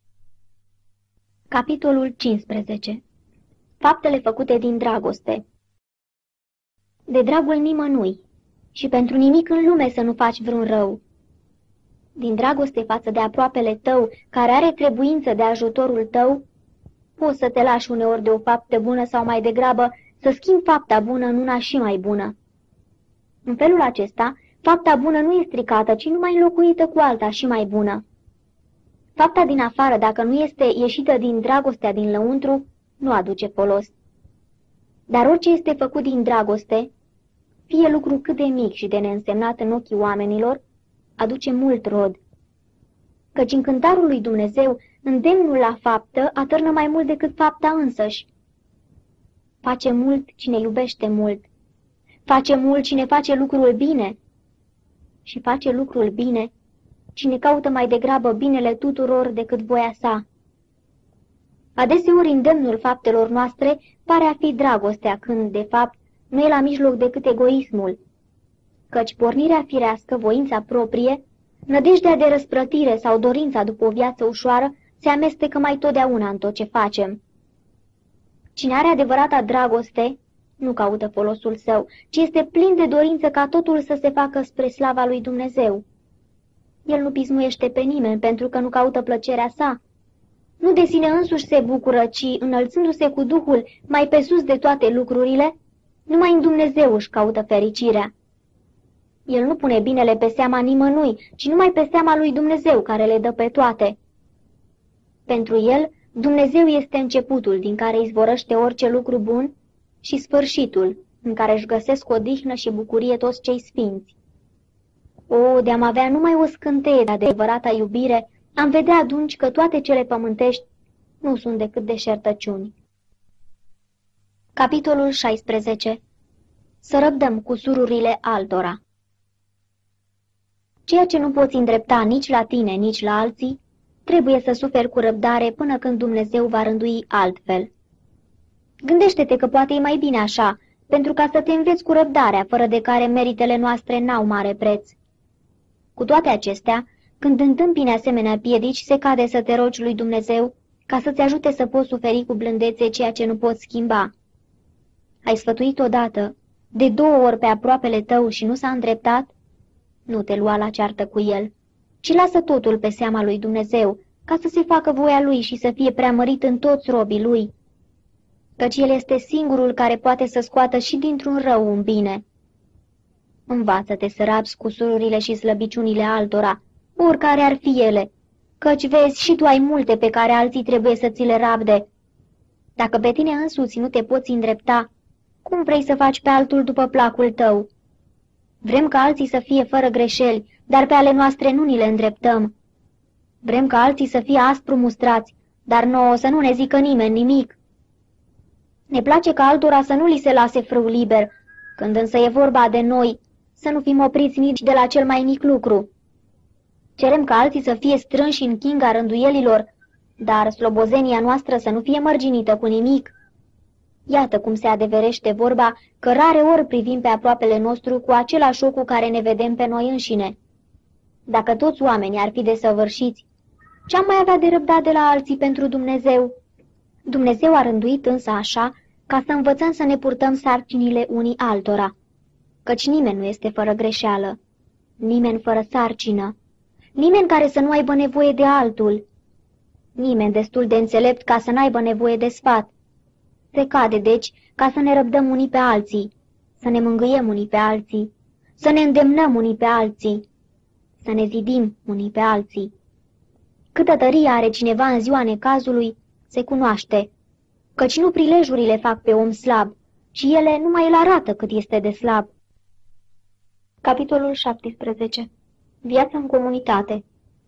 Capitolul cincisprezece. Faptele făcute din dragoste. De dragul nimănui și pentru nimic în lume să nu faci vreun rău. Din dragoste față de aproapele tău, care are trebuință de ajutorul tău, poți să te lași uneori de o faptă bună sau mai degrabă să schimbi fapta bună în una și mai bună. În felul acesta, fapta bună nu e stricată, ci numai înlocuită cu alta și mai bună. Fapta din afară, dacă nu este ieșită din dragostea din lăuntru, nu aduce folos. Dar orice este făcut din dragoste, fie lucru cât de mic și de neînsemnat în ochii oamenilor, aduce mult rod. Căci în cântarul lui Dumnezeu, îndemnul la faptă atârnă mai mult decât fapta însăși. Face mult cine iubește mult. Face mult cine face lucrul bine. Și face lucrul bine cine caută mai degrabă binele tuturor decât voia sa. Adeseori îndemnul faptelor noastre pare a fi dragostea, când, de fapt, nu e la mijloc decât egoismul. Căci pornirea firească, voința proprie, nădejdea de răsplătire sau dorința după o viață ușoară se amestecă mai totdeauna în tot ce facem. Cine are adevărata dragoste, nu caută folosul său, ci este plin de dorință ca totul să se facă spre slava lui Dumnezeu. El nu pismuiește pe nimeni pentru că nu caută plăcerea sa. Nu de sine însuși se bucură, ci, înălțându-se cu Duhul mai pe sus de toate lucrurile, numai în Dumnezeu își caută fericirea. El nu pune binele pe seama nimănui, ci numai pe seama lui Dumnezeu care le dă pe toate. Pentru el, Dumnezeu este începutul din care izvorăște orice lucru bun și sfârșitul în care își găsesc odihnă și bucurie toți cei sfinți. O, de-am avea numai o scânteie de adevărata iubire, am vedea atunci că toate cele pământești nu sunt decât deșertăciuni. Capitolul șaisprezece. Să răbdăm cu sururile altora. Ceea ce nu poți îndrepta nici la tine, nici la alții, trebuie să suferi cu răbdare până când Dumnezeu va rândui altfel. Gândește-te că poate e mai bine așa, pentru ca să te înveți cu răbdarea, fără de care meritele noastre n-au mare preț. Cu toate acestea, când întâmpini asemenea piedici, se cade să te rogi lui Dumnezeu ca să-ți ajute să poți suferi cu blândețe ceea ce nu poți schimba. Ai sfătuit odată, de două ori pe aproapele tău și nu s-a îndreptat? Nu te lua la ceartă cu el, ci lasă totul pe seama lui Dumnezeu, ca să se facă voia lui și să fie preamărit în toți robii lui. Căci el este singurul care poate să scoată și dintr-un rău un bine. Învață-te să rabzi cu sururile și slăbiciunile altora, oricare ar fi ele, căci vezi și tu ai multe pe care alții trebuie să ți le rabde. Dacă pe tine însuți nu te poți îndrepta, Cum vrei să faci pe altul după placul tău? Vrem ca alții să fie fără greșeli, dar pe ale noastre nu ni le îndreptăm. Vrem ca alții să fie aspru mustrați, dar nouă să nu ne zică nimeni nimic. Ne place ca altora să nu li se lase frâu liber, când însă e vorba de noi, să nu fim opriți nici de la cel mai mic lucru. Cerem ca alții să fie strânși în chinga rânduielilor, dar slobozenia noastră să nu fie mărginită cu nimic. Iată cum se adeverește vorba că rare ori privim pe aproapele nostru cu același ochi cu care ne vedem pe noi înșine. Dacă toți oamenii ar fi desăvârșiți, ce-am mai avea de răbdat de la alții pentru Dumnezeu? Dumnezeu a rânduit însă așa ca să învățăm să ne purtăm sarcinile unii altora, căci nimeni nu este fără greșeală, nimeni fără sarcină, nimeni care să nu aibă nevoie de altul, nimeni destul de înțelept ca să n-aibă nevoie de sfat. Se cade, deci, ca să ne răbdăm unii pe alții, să ne mângâiem unii pe alții, să ne îndemnăm unii pe alții, să ne zidim unii pe alții. Câtă tărie are cineva în ziua necazului, se cunoaște, căci nu prilejurile fac pe om slab, ci ele numai îl arată cât este de slab. Capitolul șaptesprezece. Viața în comunitate.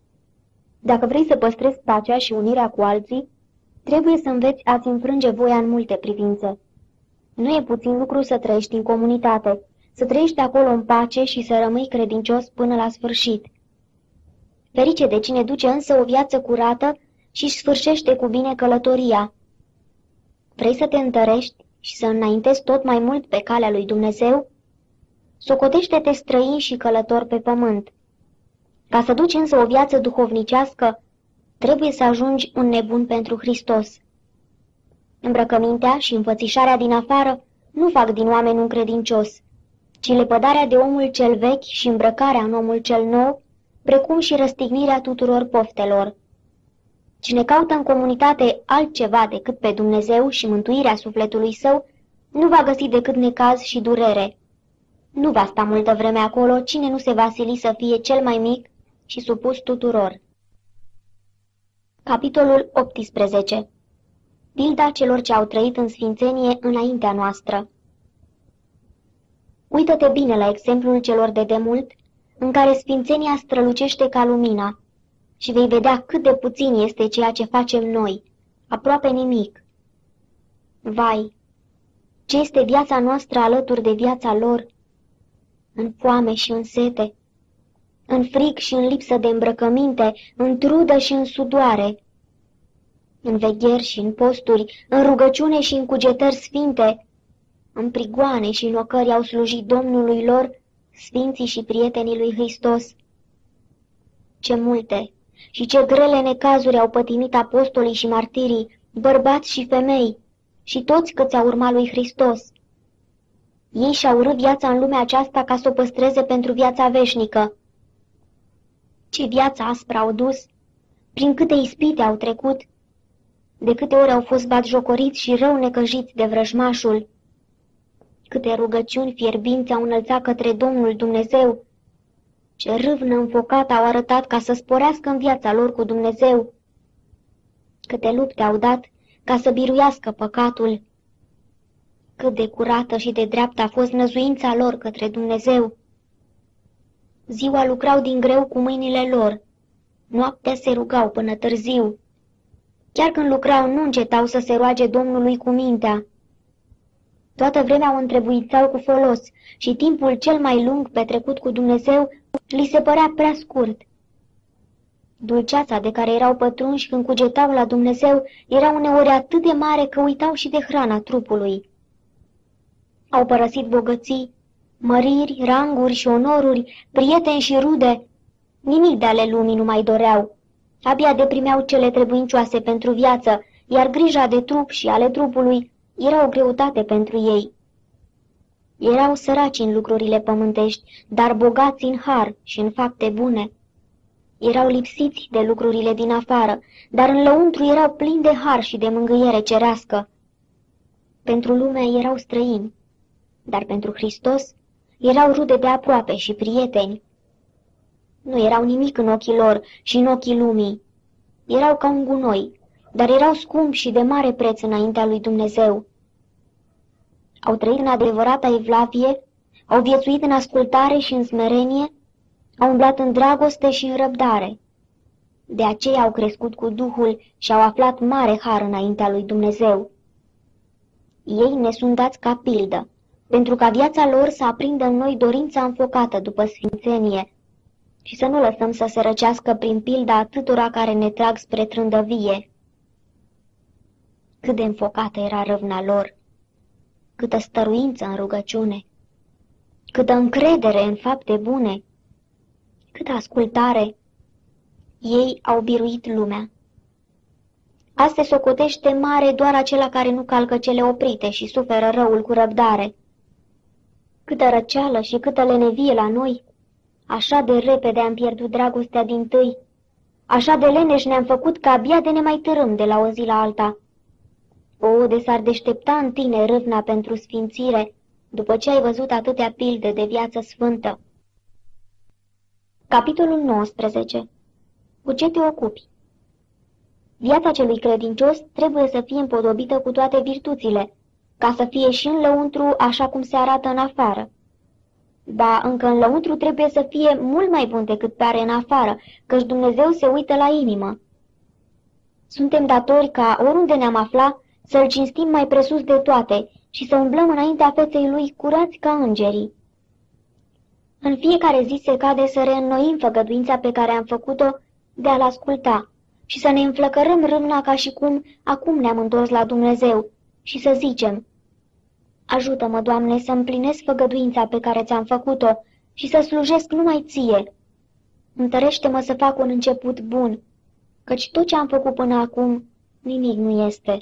Dacă vrei să păstrezi pacea și unirea cu alții, trebuie să înveți a-ți înfrânge voia în multe privințe. Nu e puțin lucru să trăiești în comunitate, să trăiești acolo în pace și să rămâi credincios până la sfârșit. Ferice de cine duce însă o viață curată și își sfârșește cu bine călătoria. Vrei să te întărești și să înaintezi tot mai mult pe calea lui Dumnezeu? Socotește-te străin și călător pe pământ. Ca să duci însă o viață duhovnicească, trebuie să ajungi un nebun pentru Hristos. Îmbrăcămintea și înfățișarea din afară nu fac din oameni un credincios, ci lepădarea de omul cel vechi și îmbrăcarea în omul cel nou, precum și răstignirea tuturor poftelor. Cine caută în comunitate altceva decât pe Dumnezeu și mântuirea sufletului său, nu va găsi decât necaz și durere. Nu va sta multă vreme acolo cine nu se va sili să fie cel mai mic și supus tuturor. Capitolul optsprezece. Pilda celor ce au trăit în sfințenie înaintea noastră. Uită-te bine la exemplul celor de demult, în care sfințenia strălucește ca lumina, și vei vedea cât de puțin este ceea ce facem noi, aproape nimic. Vai, ce este viața noastră alături de viața lor, în foame și în sete, în frig și în lipsă de îmbrăcăminte, în trudă și în sudoare, în vegheri și în posturi, în rugăciune și în cugetări sfinte, în prigoane și în ocări au slujit Domnului lor, sfinții și prietenii lui Hristos. Ce multe și ce grele necazuri au pătimit apostolii și martirii, bărbați și femei, și toți câți au urmat lui Hristos. Ei și-au urât viața în lumea aceasta ca să o păstreze pentru viața veșnică. Ce viață aspră au dus, prin câte ispite au trecut, de câte ori au fost batjocoriți și rău necăjiți de vrăjmașul, câte rugăciuni fierbinți au înălțat către Domnul Dumnezeu, ce râvnă înfocată au arătat ca să sporească în viața lor cu Dumnezeu, câte lupte au dat ca să biruiască păcatul, cât de curată și de dreaptă a fost năzuința lor către Dumnezeu. Ziua lucrau din greu cu mâinile lor, noaptea se rugau până târziu. Chiar când lucrau, nu încetau să se roage Domnului cu mintea. Toată vremea o întrebuițau cu folos și timpul cel mai lung petrecut cu Dumnezeu li se părea prea scurt. Dulceața de care erau pătrunși când cugetau la Dumnezeu era uneori atât de mare că uitau și de hrana trupului. Au părăsit bogății, măriri, ranguri și onoruri, prieteni și rude. Nimic de ale lumii nu mai doreau. Abia deprimeau cele trebuincioase pentru viață, iar grija de trup și ale trupului era o greutate pentru ei. Erau săraci în lucrurile pământești, dar bogați în har și în fapte bune. Erau lipsiți de lucrurile din afară, dar în lăuntru erau plini de har și de mângâiere cerească. Pentru lume erau străini, dar pentru Hristos erau rude de aproape și prieteni. Nu erau nimic în ochii lor și în ochii lumii. Erau ca un gunoi, dar erau scumpi și de mare preț înaintea lui Dumnezeu. Au trăit în adevărata evlavie, au viețuit în ascultare și în smerenie, au umblat în dragoste și în răbdare. De aceea au crescut cu Duhul și au aflat mare har înaintea lui Dumnezeu. Ei ne sunt dați ca pildă, pentru ca viața lor să aprindă în noi dorința înfocată după sfințenie și să nu lăsăm să se răcească prin pilda atâtora care ne trag spre trândăvie. Cât de înfocată era râvna lor, câtă stăruință în rugăciune, câtă încredere în fapte bune, câtă ascultare. Ei au biruit lumea. Azi se socotește mare doar acela care nu calcă cele oprite și suferă răul cu răbdare. Câtă răceală și câtă lenevie la noi, așa de repede am pierdut dragostea dintâi, așa de leneși ne-am făcut că abia de ne mai târâm de la o zi la alta. O, de s-ar deștepta în tine râvna pentru sfințire, după ce ai văzut atâtea pilde de viață sfântă. Capitolul nouăsprezece. Cu ce te ocupi? Viața celui credincios trebuie să fie împodobită cu toate virtuțile, ca să fie și în lăuntru așa cum se arată în afară. Ba, încă în lăuntru trebuie să fie mult mai bun decât pare în afară, căci Dumnezeu se uită la inimă. Suntem datori ca, oriunde ne-am afla, să-L cinstim mai presus de toate și să umblăm înaintea feței Lui curați ca îngerii. În fiecare zi se cade să reînnoim făgăduința pe care am făcut-o de a-L asculta și să ne înflăcărăm râvna ca și cum acum ne-am întors la Dumnezeu și să zicem: ajută-mă, Doamne, să împlinesc făgăduința pe care ți-am făcut-o și să slujesc numai Ție. Întărește-mă să fac un început bun, căci tot ce am făcut până acum, nimic nu este.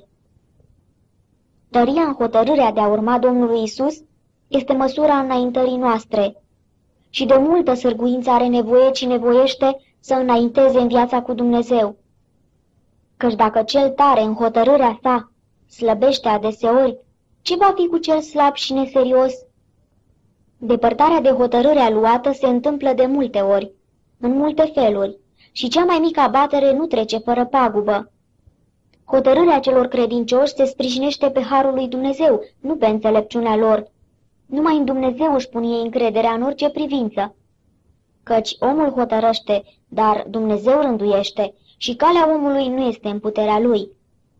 Tăria în hotărârea de a urma Domnului Isus este măsura înaintării noastre și de multă sârguință are nevoie cine voiește să înainteze în viața cu Dumnezeu. Căci dacă cel tare în hotărârea sa slăbește adeseori, ce va fi cu cel slab și neserios? Depărtarea de hotărârea luată se întâmplă de multe ori, în multe feluri, și cea mai mică abatere nu trece fără pagubă. Hotărârea celor credincioși se sprijinește pe harul lui Dumnezeu, nu pe înțelepciunea lor. Numai în Dumnezeu își pun ei încrederea în orice privință. Căci omul hotărăște, dar Dumnezeu rânduiește și calea omului nu este în puterea lui.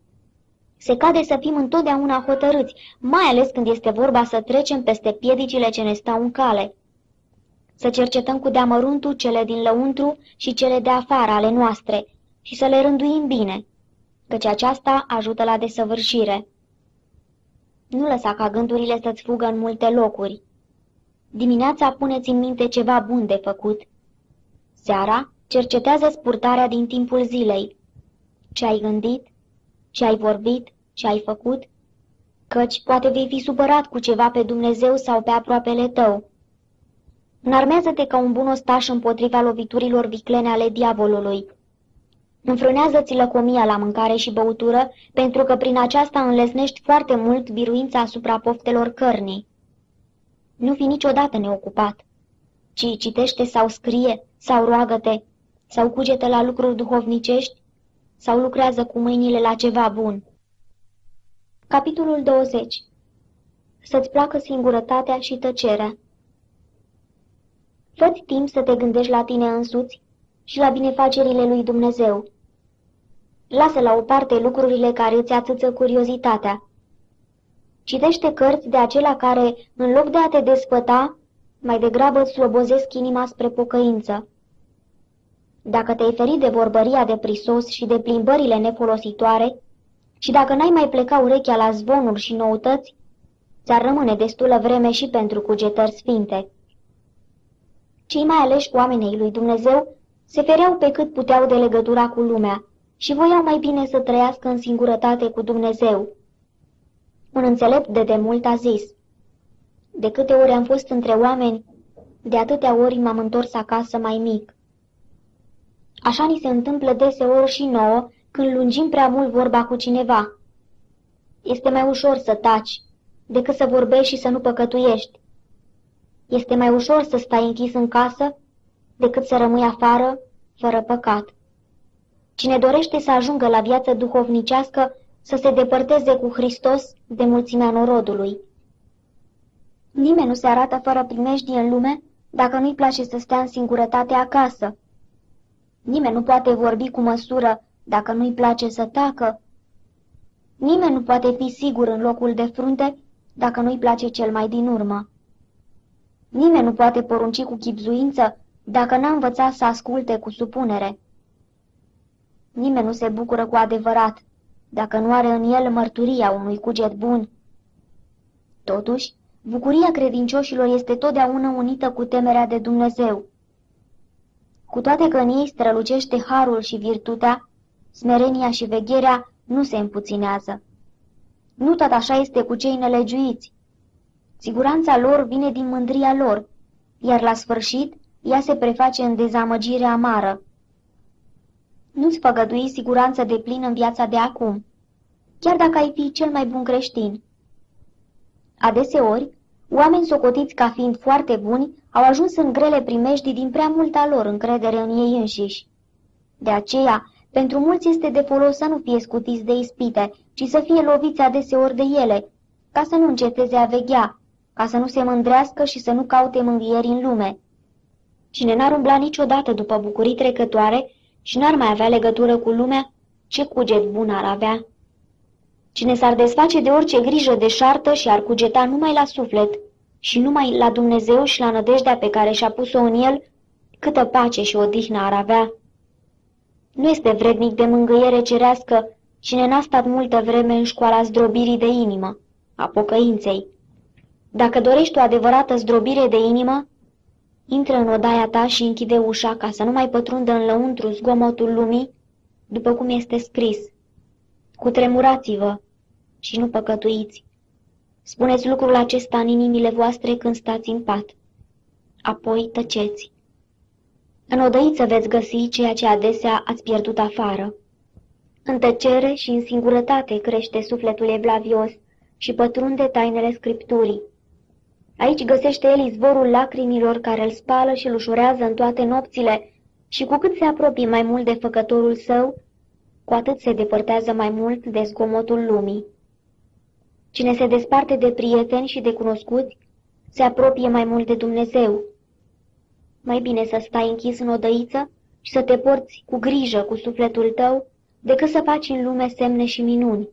Se cade să fim întotdeauna hotărâți, mai ales când este vorba să trecem peste piedicile ce ne stau în cale. Să cercetăm cu deamăruntul cele din lăuntru și cele de afară ale noastre și să le rânduim bine, căci aceasta ajută la desăvârșire. Nu lăsa ca gândurile să-ți fugă în multe locuri. Dimineața puneți în minte ceva bun de făcut. Seara cercetează spurtarea din timpul zilei. Ce ai gândit? Ce ai vorbit? Ce ai făcut? Căci poate vei fi supărat cu ceva pe Dumnezeu sau pe aproapele tău. Înarmează-te ca un bun ostaș împotriva loviturilor viclene ale diavolului. Înfrânează-ți lăcomia la mâncare și băutură, pentru că prin aceasta înlesnești foarte mult biruința asupra poftelor cărnii. Nu fi niciodată neocupat, ci citește sau scrie, sau roagă-te, sau cugetă la lucruri duhovnicești, sau lucrează cu mâinile la ceva bun. Capitolul douăzeci. Să-ți placă singurătatea și tăcerea. Fă-ți timp să te gândești la tine însuți și la binefacerile lui Dumnezeu. Lasă la o parte lucrurile care îți atâță curiozitatea. Citește cărți de acela care, în loc de a te desfăta, mai degrabă îți slobozesc inima spre pocăință. Dacă te-ai ferit de vorbăria de prisos și de plimbările nefolositoare, și dacă n-ai mai pleca urechea la zvonuri și noutăți, ți-ar rămâne destulă vreme și pentru cugetări sfinte. Cei mai aleși oamenii lui Dumnezeu se fereau pe cât puteau de legătura cu lumea și voiau mai bine să trăiască în singurătate cu Dumnezeu. Un înțelept de demult a zis: de câte ori am fost între oameni, de atâtea ori m-am întors acasă mai mic. Așa ni se întâmplă deseori și nouă când lungim prea mult vorba cu cineva. Este mai ușor să taci decât să vorbești și să nu păcătuiești. Este mai ușor să stai închis în casă decât să rămâi afară, fără păcat. Cine dorește să ajungă la viață duhovnicească, să se depărteze cu Hristos de mulțimea norodului. Nimeni nu se arată fără primejdie în lume dacă nu-i place să stea în singurătate acasă. Nimeni nu poate vorbi cu măsură dacă nu-i place să tacă. Nimeni nu poate fi sigur în locul de frunte dacă nu-i place cel mai din urmă. Nimeni nu poate porunci cu chibzuință dacă n-a învățat să asculte cu supunere. Nimeni nu se bucură cu adevărat dacă nu are în el mărturia unui cuget bun. Totuși, bucuria credincioșilor este totdeauna unită cu temerea de Dumnezeu. Cu toate că în ei strălucește harul și virtutea, smerenia și vegherea nu se împuținează. Nu tot așa este cu cei nelegiuiți. Siguranța lor vine din mândria lor, iar la sfârșit ea se preface în dezamăgire amară. Nu-ți făgădui siguranță de plin în viața de acum, chiar dacă ai fi cel mai bun creștin. Adeseori, oameni socotiți ca fiind foarte buni au ajuns în grele primejdii din prea multa lor încredere în ei înșiși. De aceea, pentru mulți este de folos să nu fie scutiți de ispite, ci să fie loviți adeseori de ele, ca să nu înceteze a veghea, ca să nu se mândrească și să nu caute mângâieri în lume. Cine n-ar umbla niciodată după bucurii trecătoare și n-ar mai avea legătură cu lumea, ce cuget bun ar avea? Cine s-ar desface de orice grijă deșartă și ar cugeta numai la suflet și numai la Dumnezeu și la nădejdea pe care și-a pus-o în el, câtă pace și odihnă ar avea. Nu este vrednic de mângâiere cerească cine n-a stat multă vreme în școala zdrobirii de inimă, a pocăinței. Dacă dorești o adevărată zdrobire de inimă, intră în odaia ta și închide ușa ca să nu mai pătrundă în lăuntru zgomotul lumii, după cum este scris. Cutremurați-vă și nu păcătuiți. Spuneți lucrul acesta în inimile voastre când stați în pat. Apoi tăceți. În odăiță veți găsi ceea ce adesea ați pierdut afară. În tăcere și în singurătate crește sufletul evlavios și pătrunde tainele Scripturii. Aici găsește el izvorul lacrimilor care îl spală și îl ușurează în toate nopțile și cu cât se apropie mai mult de făcătorul său, cu atât se depărtează mai mult de zgomotul lumii. Cine se desparte de prieteni și de cunoscuți, se apropie mai mult de Dumnezeu. Mai bine să stai închis în odăiță și să te porți cu grijă cu sufletul tău, decât să faci în lume semne și minuni.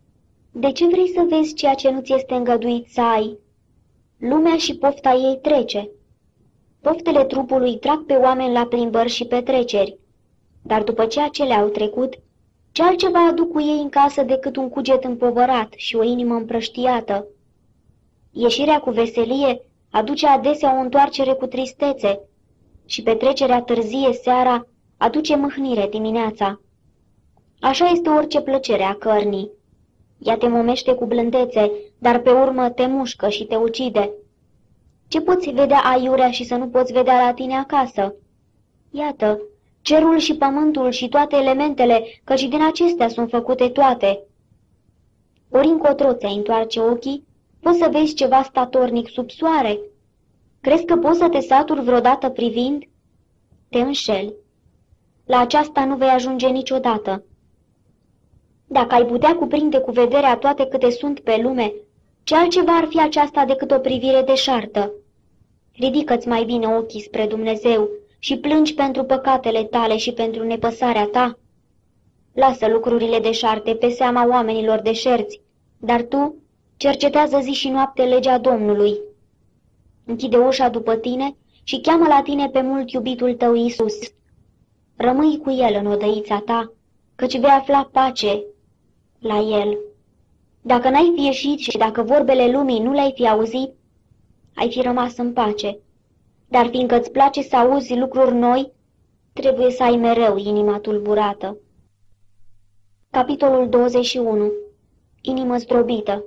De ce vrei să vezi ceea ce nu ți este îngăduit să ai? Lumea și pofta ei trece. Poftele trupului trag pe oameni la plimbări și petreceri, dar după ceea ce le-au trecut, ce altceva aduc cu ei în casă decât un cuget împovărat și o inimă împrăștiată? Ieșirea cu veselie aduce adesea o întoarcere cu tristețe și petrecerea târzie seara aduce mâhnire dimineața. Așa este orice plăcere a cărnii. Ea te momește cu blândețe, dar pe urmă te mușcă și te ucide. Ce poți vedea aiurea și să nu poți vedea la tine acasă? Iată, cerul și pământul și toate elementele, căci din acestea sunt făcute toate. Ori încotro ți-ai întoarce ochii, poți să vezi ceva statornic sub soare. Crezi că poți să te saturi vreodată privind? Te înșeli. La aceasta nu vei ajunge niciodată. Dacă ai putea cuprinde cu vederea toate câte sunt pe lume, ce altceva ar fi aceasta decât o privire deșartă? Ridică-ți mai bine ochii spre Dumnezeu și plângi pentru păcatele tale și pentru nepăsarea ta. Lasă lucrurile deșarte pe seama oamenilor deșerți, dar tu cercetează zi și noapte legea Domnului. Închide ușa după tine și cheamă la tine pe mult iubitul tău Iisus. Rămâi cu el în odăița ta, căci vei afla pace la el. Dacă n-ai fi ieșit și dacă vorbele lumii nu le-ai fi auzit, ai fi rămas în pace. Dar fiindcă îți place să auzi lucruri noi, trebuie să ai mereu inima tulburată. Capitolul douăzeci și unu. Inimă zdrobită.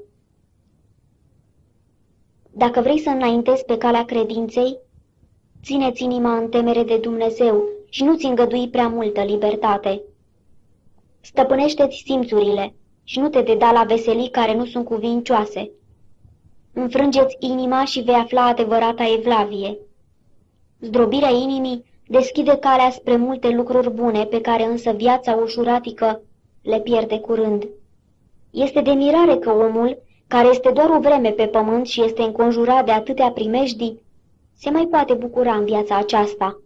Dacă vrei să înaintezi pe calea credinței, ține-ți inima în temere de Dumnezeu și nu-ți îngădui prea multă libertate. Stăpânește-ți simțurile și nu te deda la veselii care nu sunt cuvincioase. Înfrânge-ți inima și vei afla adevărata evlavie. Zdrobirea inimii deschide calea spre multe lucruri bune, pe care însă viața ușuratică le pierde curând. Este de mirare că omul, care este doar o vreme pe pământ și este înconjurat de atâtea primejdii, se mai poate bucura în viața aceasta.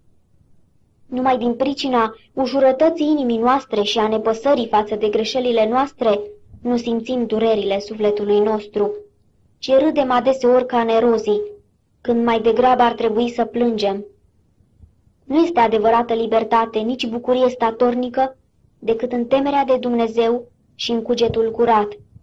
Numai din pricina ușurătății inimii noastre și a nepăsării față de greșelile noastre, nu simțim durerile sufletului nostru, ci râdem adeseori ca nerozii, când mai degrabă ar trebui să plângem. Nu este adevărată libertate, nici bucurie statornică, decât în temerea de Dumnezeu și în cugetul curat.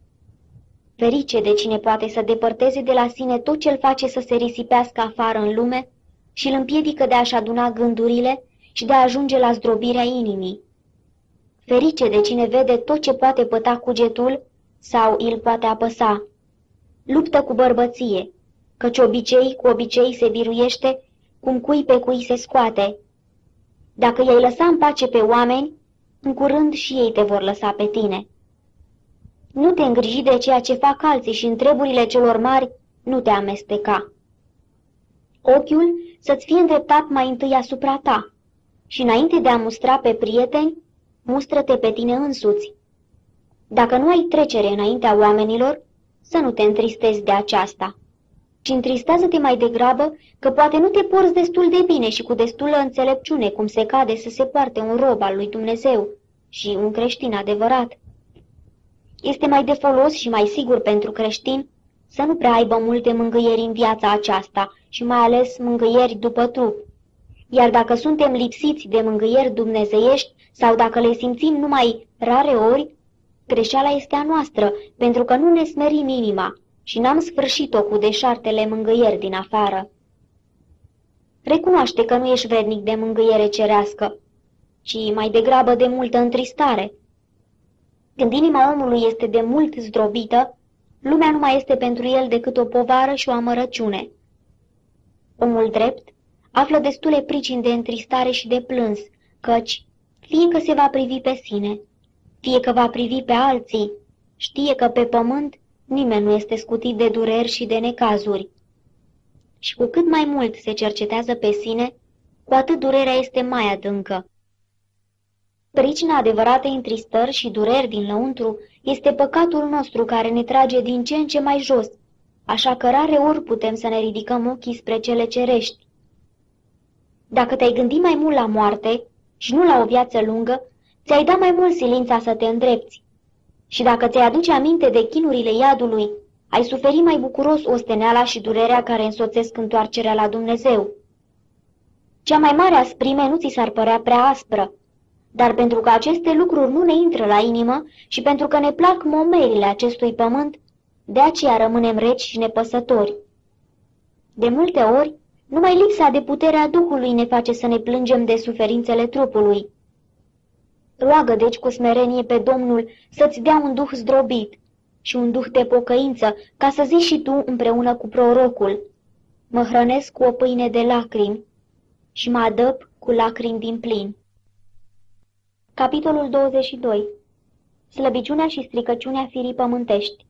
Ferice de cine poate să depărteze de la sine tot ce îl face să se risipească afară în lume și îl împiedică de a-și aduna gândurile și de a ajunge la zdrobirea inimii. Ferice de cine vede tot ce poate păta cugetul sau îl poate apăsa. Luptă cu bărbăție, căci obicei cu obicei se biruiește, cum cui pe cui se scoate. Dacă i-ai lăsa în pace pe oameni, în curând și ei te vor lăsa pe tine. Nu te îngriji de ceea ce fac alții și în treburile celor mari nu te amesteca. Ochiul să-ți fie îndreptat mai întâi asupra ta și înainte de a mustra pe prieteni, mustră-te pe tine însuți. Dacă nu ai trecere înaintea oamenilor, să nu te întristezi de aceasta, ci întristează-te mai degrabă că poate nu te porți destul de bine și cu destulă înțelepciune cum se cade să se poarte un rob al lui Dumnezeu și un creștin adevărat. Este mai de folos și mai sigur pentru creștin să nu prea aibă multe mângâieri în viața aceasta și mai ales mângâieri după trup. Iar dacă suntem lipsiți de mângâieri dumnezeiești sau dacă le simțim numai rare ori, greșeala este a noastră, pentru că nu ne smerim inima și n-am sfârșit-o cu deșartele mângâieri din afară. Recunoaște că nu ești vrednic de mângâiere cerească, ci mai degrabă de multă întristare. Când inima omului este de mult zdrobită, lumea nu mai este pentru el decât o povară și o amărăciune. Omul drept află destule pricini de întristare și de plâns, căci, fie că se va privi pe sine, fie că va privi pe alții, știe că pe pământ nimeni nu este scutit de dureri și de necazuri. Și cu cât mai mult se cercetează pe sine, cu atât durerea este mai adâncă. Pricina adevăratei întristări și dureri din lăuntru este păcatul nostru care ne trage din ce în ce mai jos, așa că rare ori putem să ne ridicăm ochii spre cele cerești. Dacă te-ai gândit mai mult la moarte și nu la o viață lungă, ți-ai dat mai mult silința să te îndrepți. Și dacă ți-ai aduce aminte de chinurile iadului, ai suferi mai bucuros osteneala și durerea care însoțesc întoarcerea la Dumnezeu. Cea mai mare asprime nu ți s-ar părea prea aspră, dar pentru că aceste lucruri nu ne intră la inimă și pentru că ne plac momerile acestui pământ, de aceea rămânem reci și nepăsători. De multe ori, numai lipsa de putere a Duhului ne face să ne plângem de suferințele trupului. Roagă deci cu smerenie pe Domnul să-ți dea un duh zdrobit și un duh de pocăință, ca să zici și tu împreună cu prorocul: mă hrănesc cu o pâine de lacrimi și mă adăp cu lacrimi din plin. Capitolul douăzeci și doi. Slăbiciunea și stricăciunea firii pământești.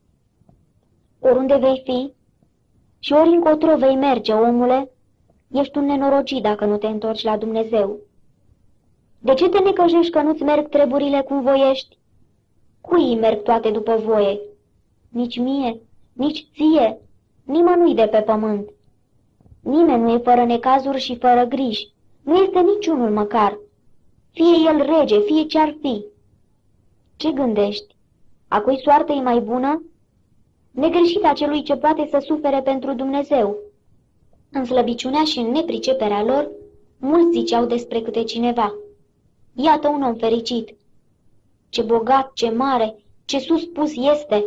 Oriunde vei fi și ori încotro vei merge, omule, ești un nenorocit dacă nu te întorci la Dumnezeu. De ce te necăjești că nu-ți merg treburile cum voiești? Cui îi merg toate după voie? Nici mie, nici ție, nimănui de pe pământ. Nimeni nu e fără necazuri și fără griji, nu este niciunul măcar, fie el rege, fie ce-ar fi. Ce gândești? A cui soartă e mai bună? Negreșit a celui ce poate să sufere pentru Dumnezeu. În slăbiciunea și în nepriceperea lor, mulți ziceau despre câte cineva: iată un om fericit! Ce bogat, ce mare, ce sus pus este!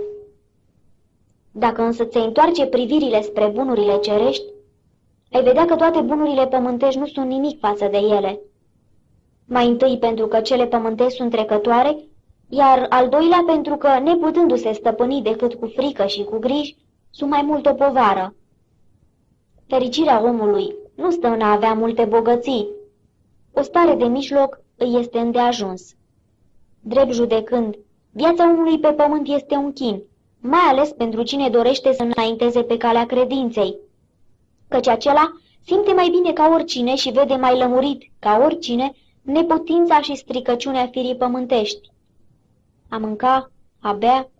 Dacă însă ți-ai întoarce privirile spre bunurile cerești, ai vedea că toate bunurile pământești nu sunt nimic față de ele. Mai întâi pentru că cele pământești sunt trecătoare, iar al doilea pentru că, neputându-se stăpâni decât cu frică și cu griji, sunt mai mult o povară. Fericirea omului nu stă în a avea multe bogății. O stare de mijloc îi este îndeajuns. Drept judecând, viața omului pe pământ este un chin, mai ales pentru cine dorește să înainteze pe calea credinței, căci acela simte mai bine ca oricine și vede mai lămurit ca oricine neputința și stricăciunea firii pământești. A mânca, a bea,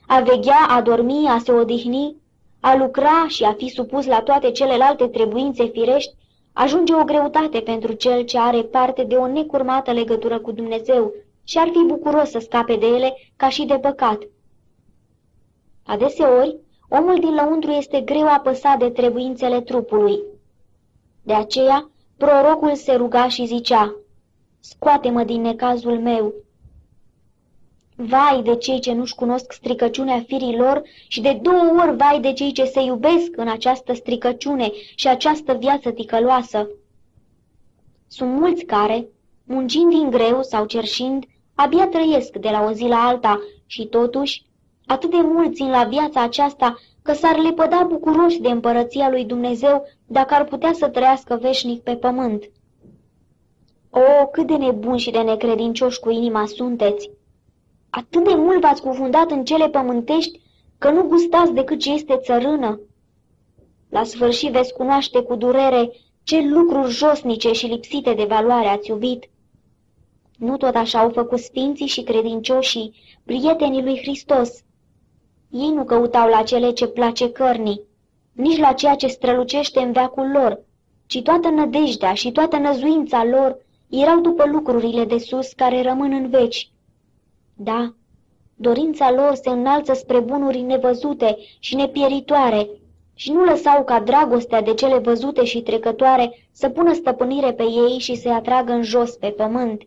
a veghea, a dormi, a se odihni, a lucra și a fi supus la toate celelalte trebuințe firești, ajunge o greutate pentru cel ce are parte de o necurmată legătură cu Dumnezeu și ar fi bucuros să scape de ele ca și de păcat. Adeseori, omul din lăuntru este greu apăsat de trebuințele trupului. De aceea, prorocul se ruga și zicea: scoate-mă din necazul meu. Vai de cei ce nu-și cunosc stricăciunea firii lor și de două ori vai de cei ce se iubesc în această stricăciune și această viață ticăloasă. Sunt mulți care, muncind din greu sau cerșind, abia trăiesc de la o zi la alta și totuși, atât de mulți țin la viața aceasta că s-ar lepăda bucuroși de împărăția lui Dumnezeu dacă ar putea să trăiască veșnic pe pământ. O, cât de nebuni și de necredincioși cu inima sunteți! Atât de mult v-ați cufundat în cele pământești că nu gustați decât ce este țărână. La sfârșit veți cunoaște cu durere ce lucruri josnice și lipsite de valoare ați iubit. Nu tot așa au făcut sfinții și credincioșii, prietenii lui Hristos. Ei nu căutau la cele ce place cărnii, nici la ceea ce strălucește în veacul lor, ci toată nădejdea și toată năzuința lor erau după lucrurile de sus care rămân în veci. Da, dorința lor se înalță spre bunuri nevăzute și nepieritoare și nu lăsau ca dragostea de cele văzute și trecătoare să pună stăpânire pe ei și să-i atragă în jos pe pământ.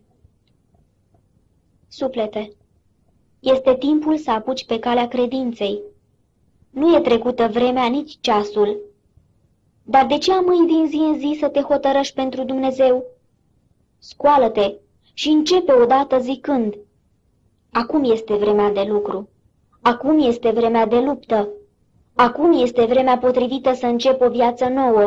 Suflete, este timpul să apuci pe calea credinței. Nu e trecută vremea, nici ceasul. Dar de ce amâi din zi în zi să te hotărăști pentru Dumnezeu? Scoală-te și începe odată zicând: acum este vremea de lucru, acum este vremea de luptă, acum este vremea potrivită să încep o viață nouă.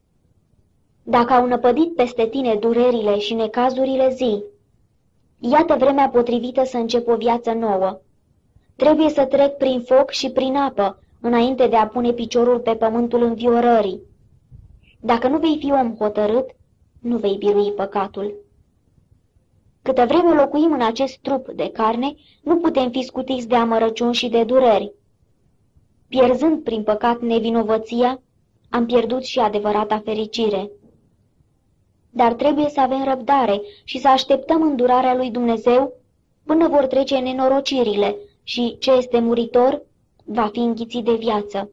Dacă au năpădit peste tine durerile și necazurile, zi: iată vremea potrivită să încep o viață nouă. Trebuie să trec prin foc și prin apă, înainte de a pune piciorul pe pământul înviorării. Dacă nu vei fi om hotărât, nu vei birui păcatul. Câtă vreme locuim în acest trup de carne, nu putem fi scutiți de amărăciuni și de dureri. Pierzând prin păcat nevinovăția, am pierdut și adevărata fericire. Dar trebuie să avem răbdare și să așteptăm îndurarea lui Dumnezeu până vor trece nenorocirile și ce este muritor va fi înghițit de viață.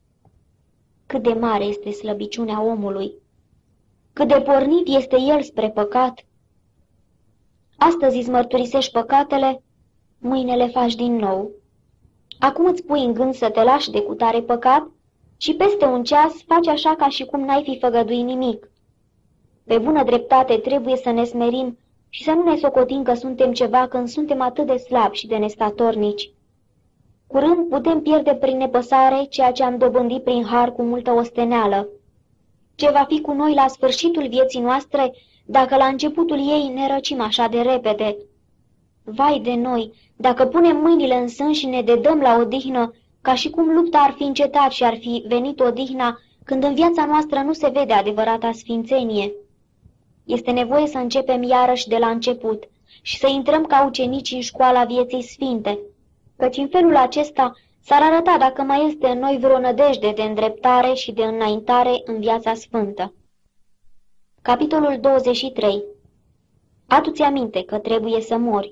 Cât de mare este slăbiciunea omului! Cât de pornit este el spre păcat! Astăzi îți mărturisești păcatele, mâine le faci din nou. Acum îți pui în gând să te lași de cutare păcat și peste un ceas faci așa ca și cum n-ai fi făgăduit nimic. Pe bună dreptate trebuie să ne smerim și să nu ne socotim că suntem ceva când suntem atât de slabi și de nestatornici. Curând putem pierde prin nepăsare ceea ce am dobândit prin har cu multă osteneală. Ce va fi cu noi la sfârșitul vieții noastre dacă la începutul ei ne răcim așa de repede? Vai de noi, dacă punem mâinile în sân și ne dedăm la odihnă, ca și cum lupta ar fi încetat și ar fi venit odihna, când în viața noastră nu se vede adevărata sfințenie. Este nevoie să începem iarăși de la început și să intrăm ca ucenici în școala vieții sfinte, căci în felul acesta s-ar arăta dacă mai este în noi vreo nădejde de îndreptare și de înaintare în viața sfântă. Capitolul douăzeci și trei. Adu-ți aminte că trebuie să mori.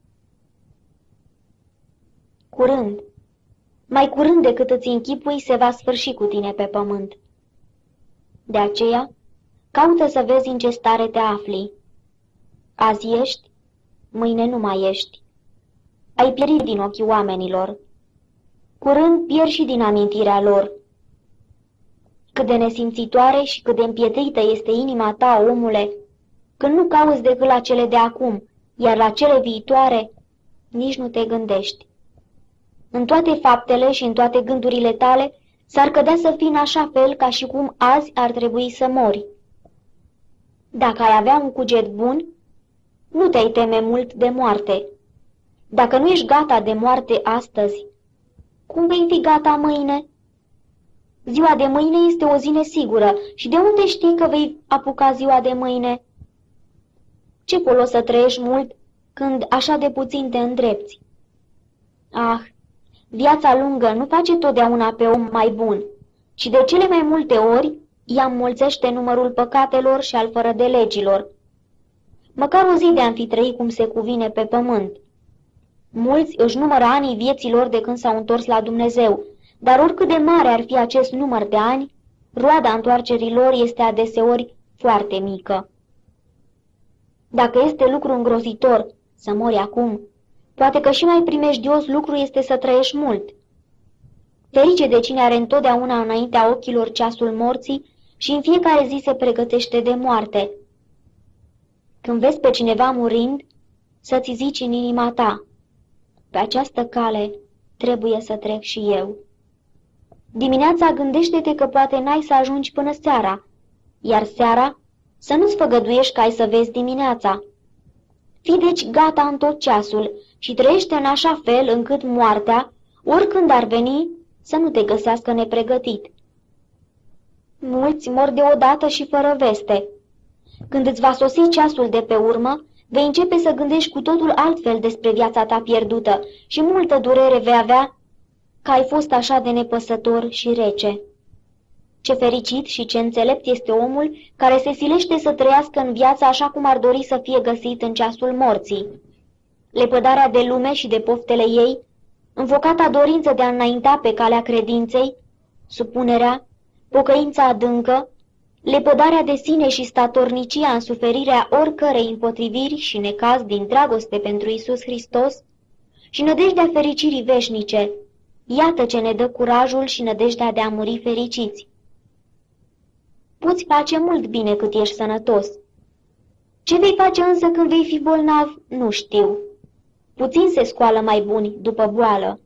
Curând, mai curând decât îți închipui, se va sfârși cu tine pe pământ. De aceea, caută să vezi în ce stare te afli. Azi ești, mâine nu mai ești. Ai pierit din ochii oamenilor. Curând pierzi și din amintirea lor. Cât de nesimțitoare și cât de împietrită este inima ta, omule, când nu cauți decât la cele de acum, iar la cele viitoare nici nu te gândești. În toate faptele și în toate gândurile tale s-ar cădea să fii în așa fel ca și cum azi ar trebui să mori. Dacă ai avea un cuget bun, nu te-ai teme mult de moarte. Dacă nu ești gata de moarte astăzi, cum vei fi gata mâine? Ziua de mâine este o zi nesigură și de unde știi că vei apuca ziua de mâine? Ce folos să trăiești mult când așa de puțin te îndrepți? Ah, Viața lungă nu face totdeauna pe om mai bun, ci de cele mai multe ori ea înmulțește numărul păcatelor și al fără de legilor. Măcar o zi de-am fi trăit cum se cuvine pe pământ. Mulți își numără anii vieților de când s-au întors la Dumnezeu, dar oricât de mare ar fi acest număr de ani, roada întoarcerii lor este adeseori foarte mică. Dacă este lucru îngrozitor să mori acum, poate că și mai primejdios lucru este să trăiești mult. Ferice de cine are întotdeauna înaintea ochilor ceasul morții și în fiecare zi se pregătește de moarte. Când vezi pe cineva murind, să-ți zici în inima ta: pe această cale trebuie să trec și eu. Dimineața gândește-te că poate n-ai să ajungi până seara, iar seara să nu-ți făgăduiești că ai să vezi dimineața. Fii deci gata în tot ceasul și trăiește în așa fel încât moartea, oricând ar veni, să nu te găsească nepregătit. Mulți mor deodată și fără veste. Când îți va sosi ceasul de pe urmă, vei începe să gândești cu totul altfel despre viața ta pierdută și multă durere vei avea că ai fost așa de nepăsător și rece. Ce fericit și ce înțelept este omul care se silește să trăiască în viața așa cum ar dori să fie găsit în ceasul morții. Lepădarea de lume și de poftele ei, înfocata dorință de a înainta pe calea credinței, supunerea, pocăința adâncă, lepădarea de sine și statornicia în suferirea oricărei împotriviri și necaz din dragoste pentru Iisus Hristos și nădejdea fericirii veșnice, iată ce ne dă curajul și nădejdea de a muri fericiți. Poți face mult bine cât ești sănătos. Ce vei face însă când vei fi bolnav, nu știu. Puțin se scoală mai buni după boală.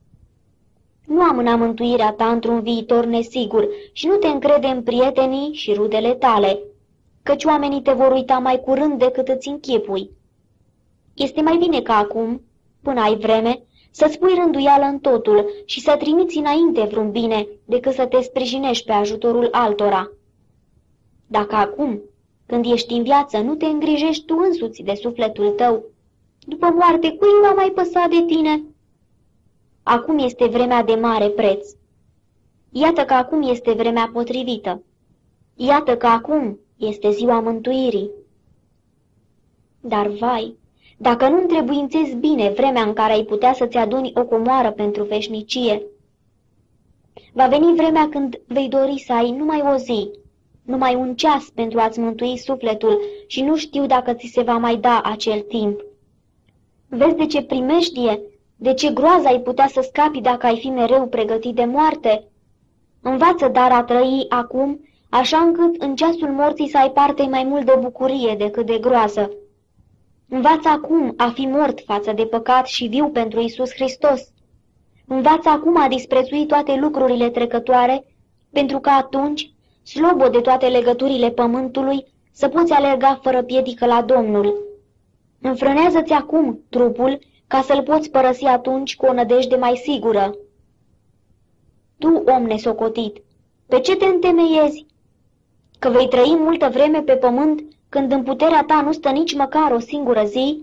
Nu amâna mântuirea ta într-un viitor nesigur și nu te încrede în prietenii și rudele tale, căci oamenii te vor uita mai curând decât îți închipui. Este mai bine ca acum, până ai vreme, să-ți pui rânduială în totul și să trimiți înainte vreun bine, decât să te sprijinești pe ajutorul altora. Dacă acum, când ești în viață, nu te îngrijești tu însuți de sufletul tău, după moarte, cui va mai păsa de tine? Acum este vremea de mare preț. Iată că acum este vremea potrivită. Iată că acum este ziua mântuirii. Dar vai, dacă nu întrebuințezi bine vremea în care ai putea să-ți aduni o comoară pentru veșnicie, va veni vremea când vei dori să ai numai o zi, numai un ceas pentru a-ți mântui sufletul și nu știu dacă ți se va mai da acel timp. Vezi de ce primejdie, de ce groază ai putea să scapi dacă ai fi mereu pregătit de moarte? Învață dar a trăi acum, așa încât în ceasul morții să ai parte mai mult de bucurie decât de groază. Învață acum a fi mort față de păcat și viu pentru Iisus Hristos. Învață acum a disprețui toate lucrurile trecătoare, pentru că atunci, slobod de toate legăturile pământului, să poți alerga fără piedică la Domnul. Înfrânează-ți acum trupul, ca să-l poți părăsi atunci cu o nădejde mai sigură. Tu, om nesocotit, pe ce te întemeiezi? Că vei trăi multă vreme pe pământ, când în puterea ta nu stă nici măcar o singură zi?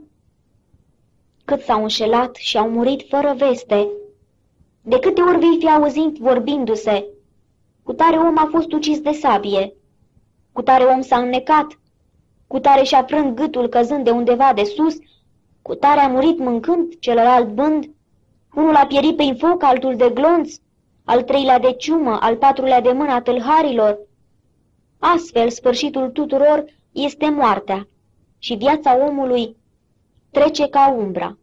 Cât s-au înșelat și au murit fără veste. De câte ori vei fi auzit vorbindu-se: cu tare om a fost ucis de sabie, cu tare om s-a înnecat, cu tare și-a frânt gâtul căzând de undeva de sus, cu tare a murit mâncând, celălalt bând, unul a pierit prin foc, altul de glonț, al treilea de ciumă, al patrulea de mâna tâlharilor. Astfel, sfârșitul tuturor este moartea și viața omului trece ca umbra.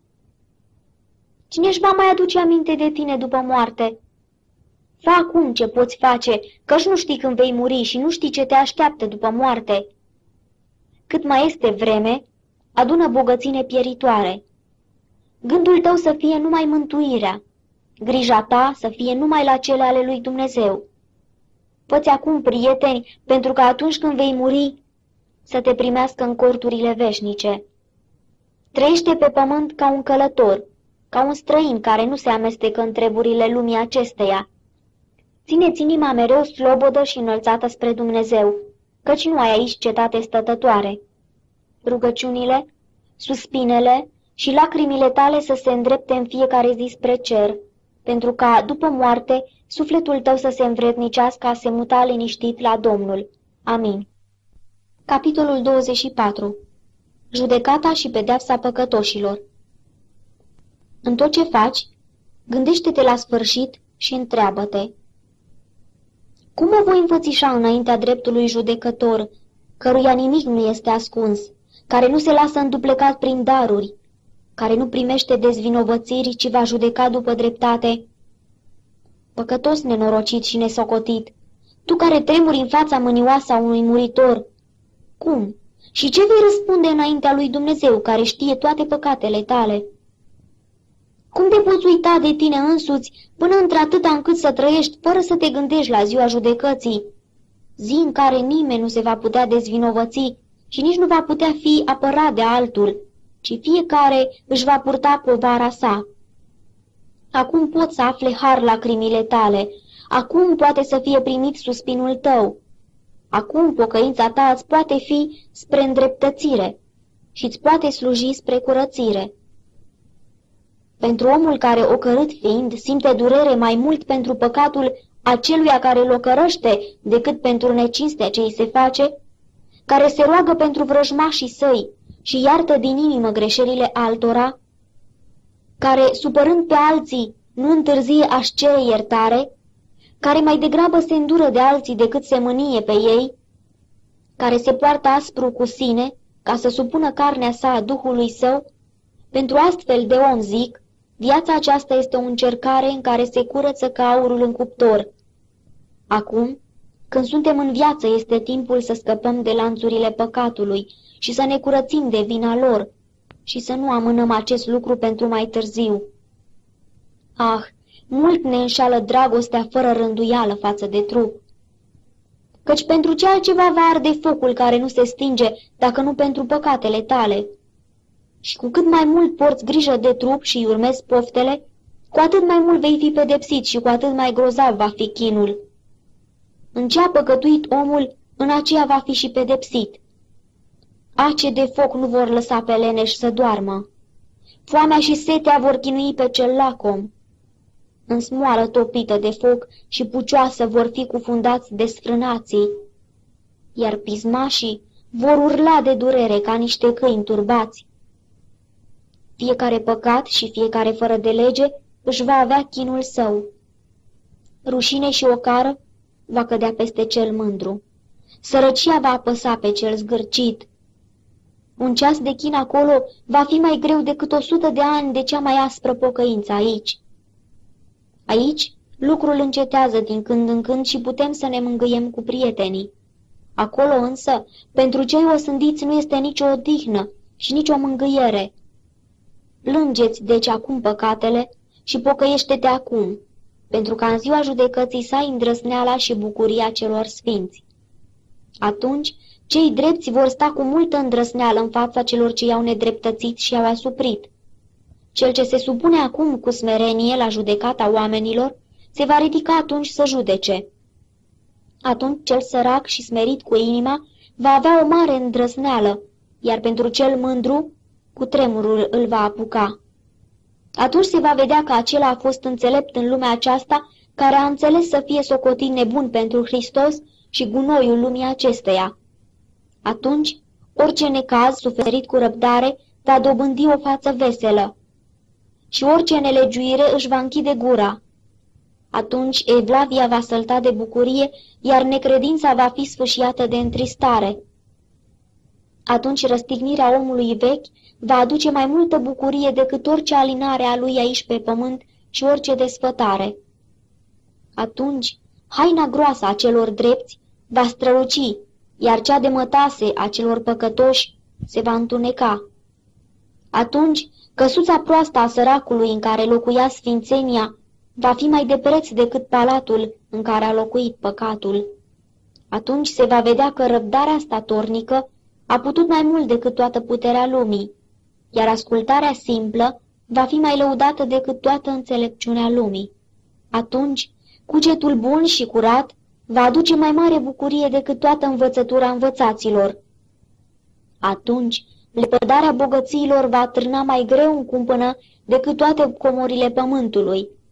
Cine își va mai aduce aminte de tine după moarte? Fă acum ce poți face, căci nu știi când vei muri și nu știi ce te așteaptă după moarte. Cât mai este vreme, adună bogății nepieritoare. Gândul tău să fie numai mântuirea, grija ta să fie numai la cele ale lui Dumnezeu. Fă-ți acum prieteni, pentru că atunci când vei muri, să te primească în corturile veșnice. Trăiește pe pământ ca un călător, ca un străin care nu se amestecă în treburile lumii acesteia. Ține-ți inima mereu slobodă și înălțată spre Dumnezeu, căci nu ai aici cetate stătătoare. Rugăciunile, suspinele și lacrimile tale să se îndrepte în fiecare zi spre cer, pentru ca, după moarte, sufletul tău să se învrednicească a se muta liniștit la Domnul. Amin. Capitolul douăzeci și patru. Judecata și pedeapsa păcătoșilor. În tot ce faci, gândește-te la sfârșit și întreabă-te: cum mă voi înfățișa înaintea dreptului judecător, căruia nimic nu este ascuns, care nu se lasă înduplecat prin daruri, care nu primește dezvinovățiri, ci va judeca după dreptate? Păcătos, nenorocit și nesocotit, tu care tremuri în fața mânioasă a unui muritor, cum? Și ce vei răspunde înaintea lui Dumnezeu, care știe toate păcatele tale? Cum te poți uita de tine însuți până într-atâta încât să trăiești fără să te gândești la ziua judecății, zi în care nimeni nu se va putea dezvinovăți și nici nu va putea fi apărat de altul, ci fiecare își va purta povara sa? Acum poți să afle har la crimile tale, acum poate să fie primit suspinul tău, acum pocăința ta îți poate fi spre îndreptățire și îți poate sluji spre curățire. Pentru omul care, ocărât fiind, simte durere mai mult pentru păcatul aceluia care îl ocărăște decât pentru necinstea ce îi se face, care se roagă pentru vrăjmașii săi și iartă din inimă greșelile altora, care, supărând pe alții, nu întârzie a-și cere iertare, care mai degrabă se îndură de alții decât se mânie pe ei, care se poartă aspru cu sine ca să supună carnea sa Duhului său, pentru astfel de om zic, viața aceasta este o încercare în care se curăță ca aurul în cuptor. Acum, când suntem în viață, este timpul să scăpăm de lanțurile păcatului și să ne curățim de vina lor și să nu amânăm acest lucru pentru mai târziu. Ah, mult ne înșală dragostea fără rânduială față de trup. Căci pentru ce altceva va arde focul care nu se stinge, dacă nu pentru păcatele tale? Și cu cât mai mult porți grijă de trup și îi urmezi poftele, cu atât mai mult vei fi pedepsit și cu atât mai grozav va fi chinul. În ce a păcătuit omul, în aceea va fi și pedepsit. Ace de foc nu vor lăsa pe leneș să doarmă. Foamea și setea vor chinui pe cel lacom. În smoală topită de foc și pucioasă vor fi cufundați desfrânații, iar pismașii vor urla de durere ca niște câini turbați. Fiecare păcat și fiecare fără de lege își va avea chinul său. Rușine și ocară va cădea peste cel mândru. Sărăcia va apăsa pe cel zgârcit. Un ceas de chin acolo va fi mai greu decât o sută de ani de cea mai aspră pocăință aici. Aici lucrul încetează din când în când și putem să ne mângâiem cu prietenii. Acolo însă, pentru cei osândiți nu este nicio odihnă și nicio mângâiere. Plângeți deci acum păcatele și pocăiește-te acum, pentru ca în ziua judecății să ai îndrăzneala și bucuria celor sfinți. Atunci, cei drepți vor sta cu multă îndrăzneală în fața celor ce i-au nedreptățit și i-au asuprit. Cel ce se supune acum cu smerenie la judecata oamenilor, se va ridica atunci să judece. Atunci cel sărac și smerit cu inima va avea o mare îndrăzneală, iar pentru cel mândru, cu tremurul îl va apuca. Atunci se va vedea că acela a fost înțelept în lumea aceasta, care a înțeles să fie socotit nebun pentru Hristos și gunoiul lumii acesteia. Atunci, orice necaz suferit cu răbdare va dobândi o față veselă și orice nelegiuire își va închide gura. Atunci evlavia va sălta de bucurie, iar necredința va fi sfâșiată de întristare. Atunci răstignirea omului vechi va aduce mai multă bucurie decât orice alinare a lui aici pe pământ și orice desfătare. Atunci haina groasă a celor drepți va străluci, iar cea de mătase a celor păcătoși se va întuneca. Atunci căsuța proastă a săracului în care locuia sfințenia va fi mai de preț decât palatul în care a locuit păcatul. Atunci se va vedea că răbdarea statornică a putut mai mult decât toată puterea lumii, iar ascultarea simplă va fi mai lăudată decât toată înțelepciunea lumii. Atunci, cugetul bun și curat va aduce mai mare bucurie decât toată învățătura învățaților. Atunci, lepădarea bogățiilor va târna mai greu în cumpănă decât toate comorile pământului.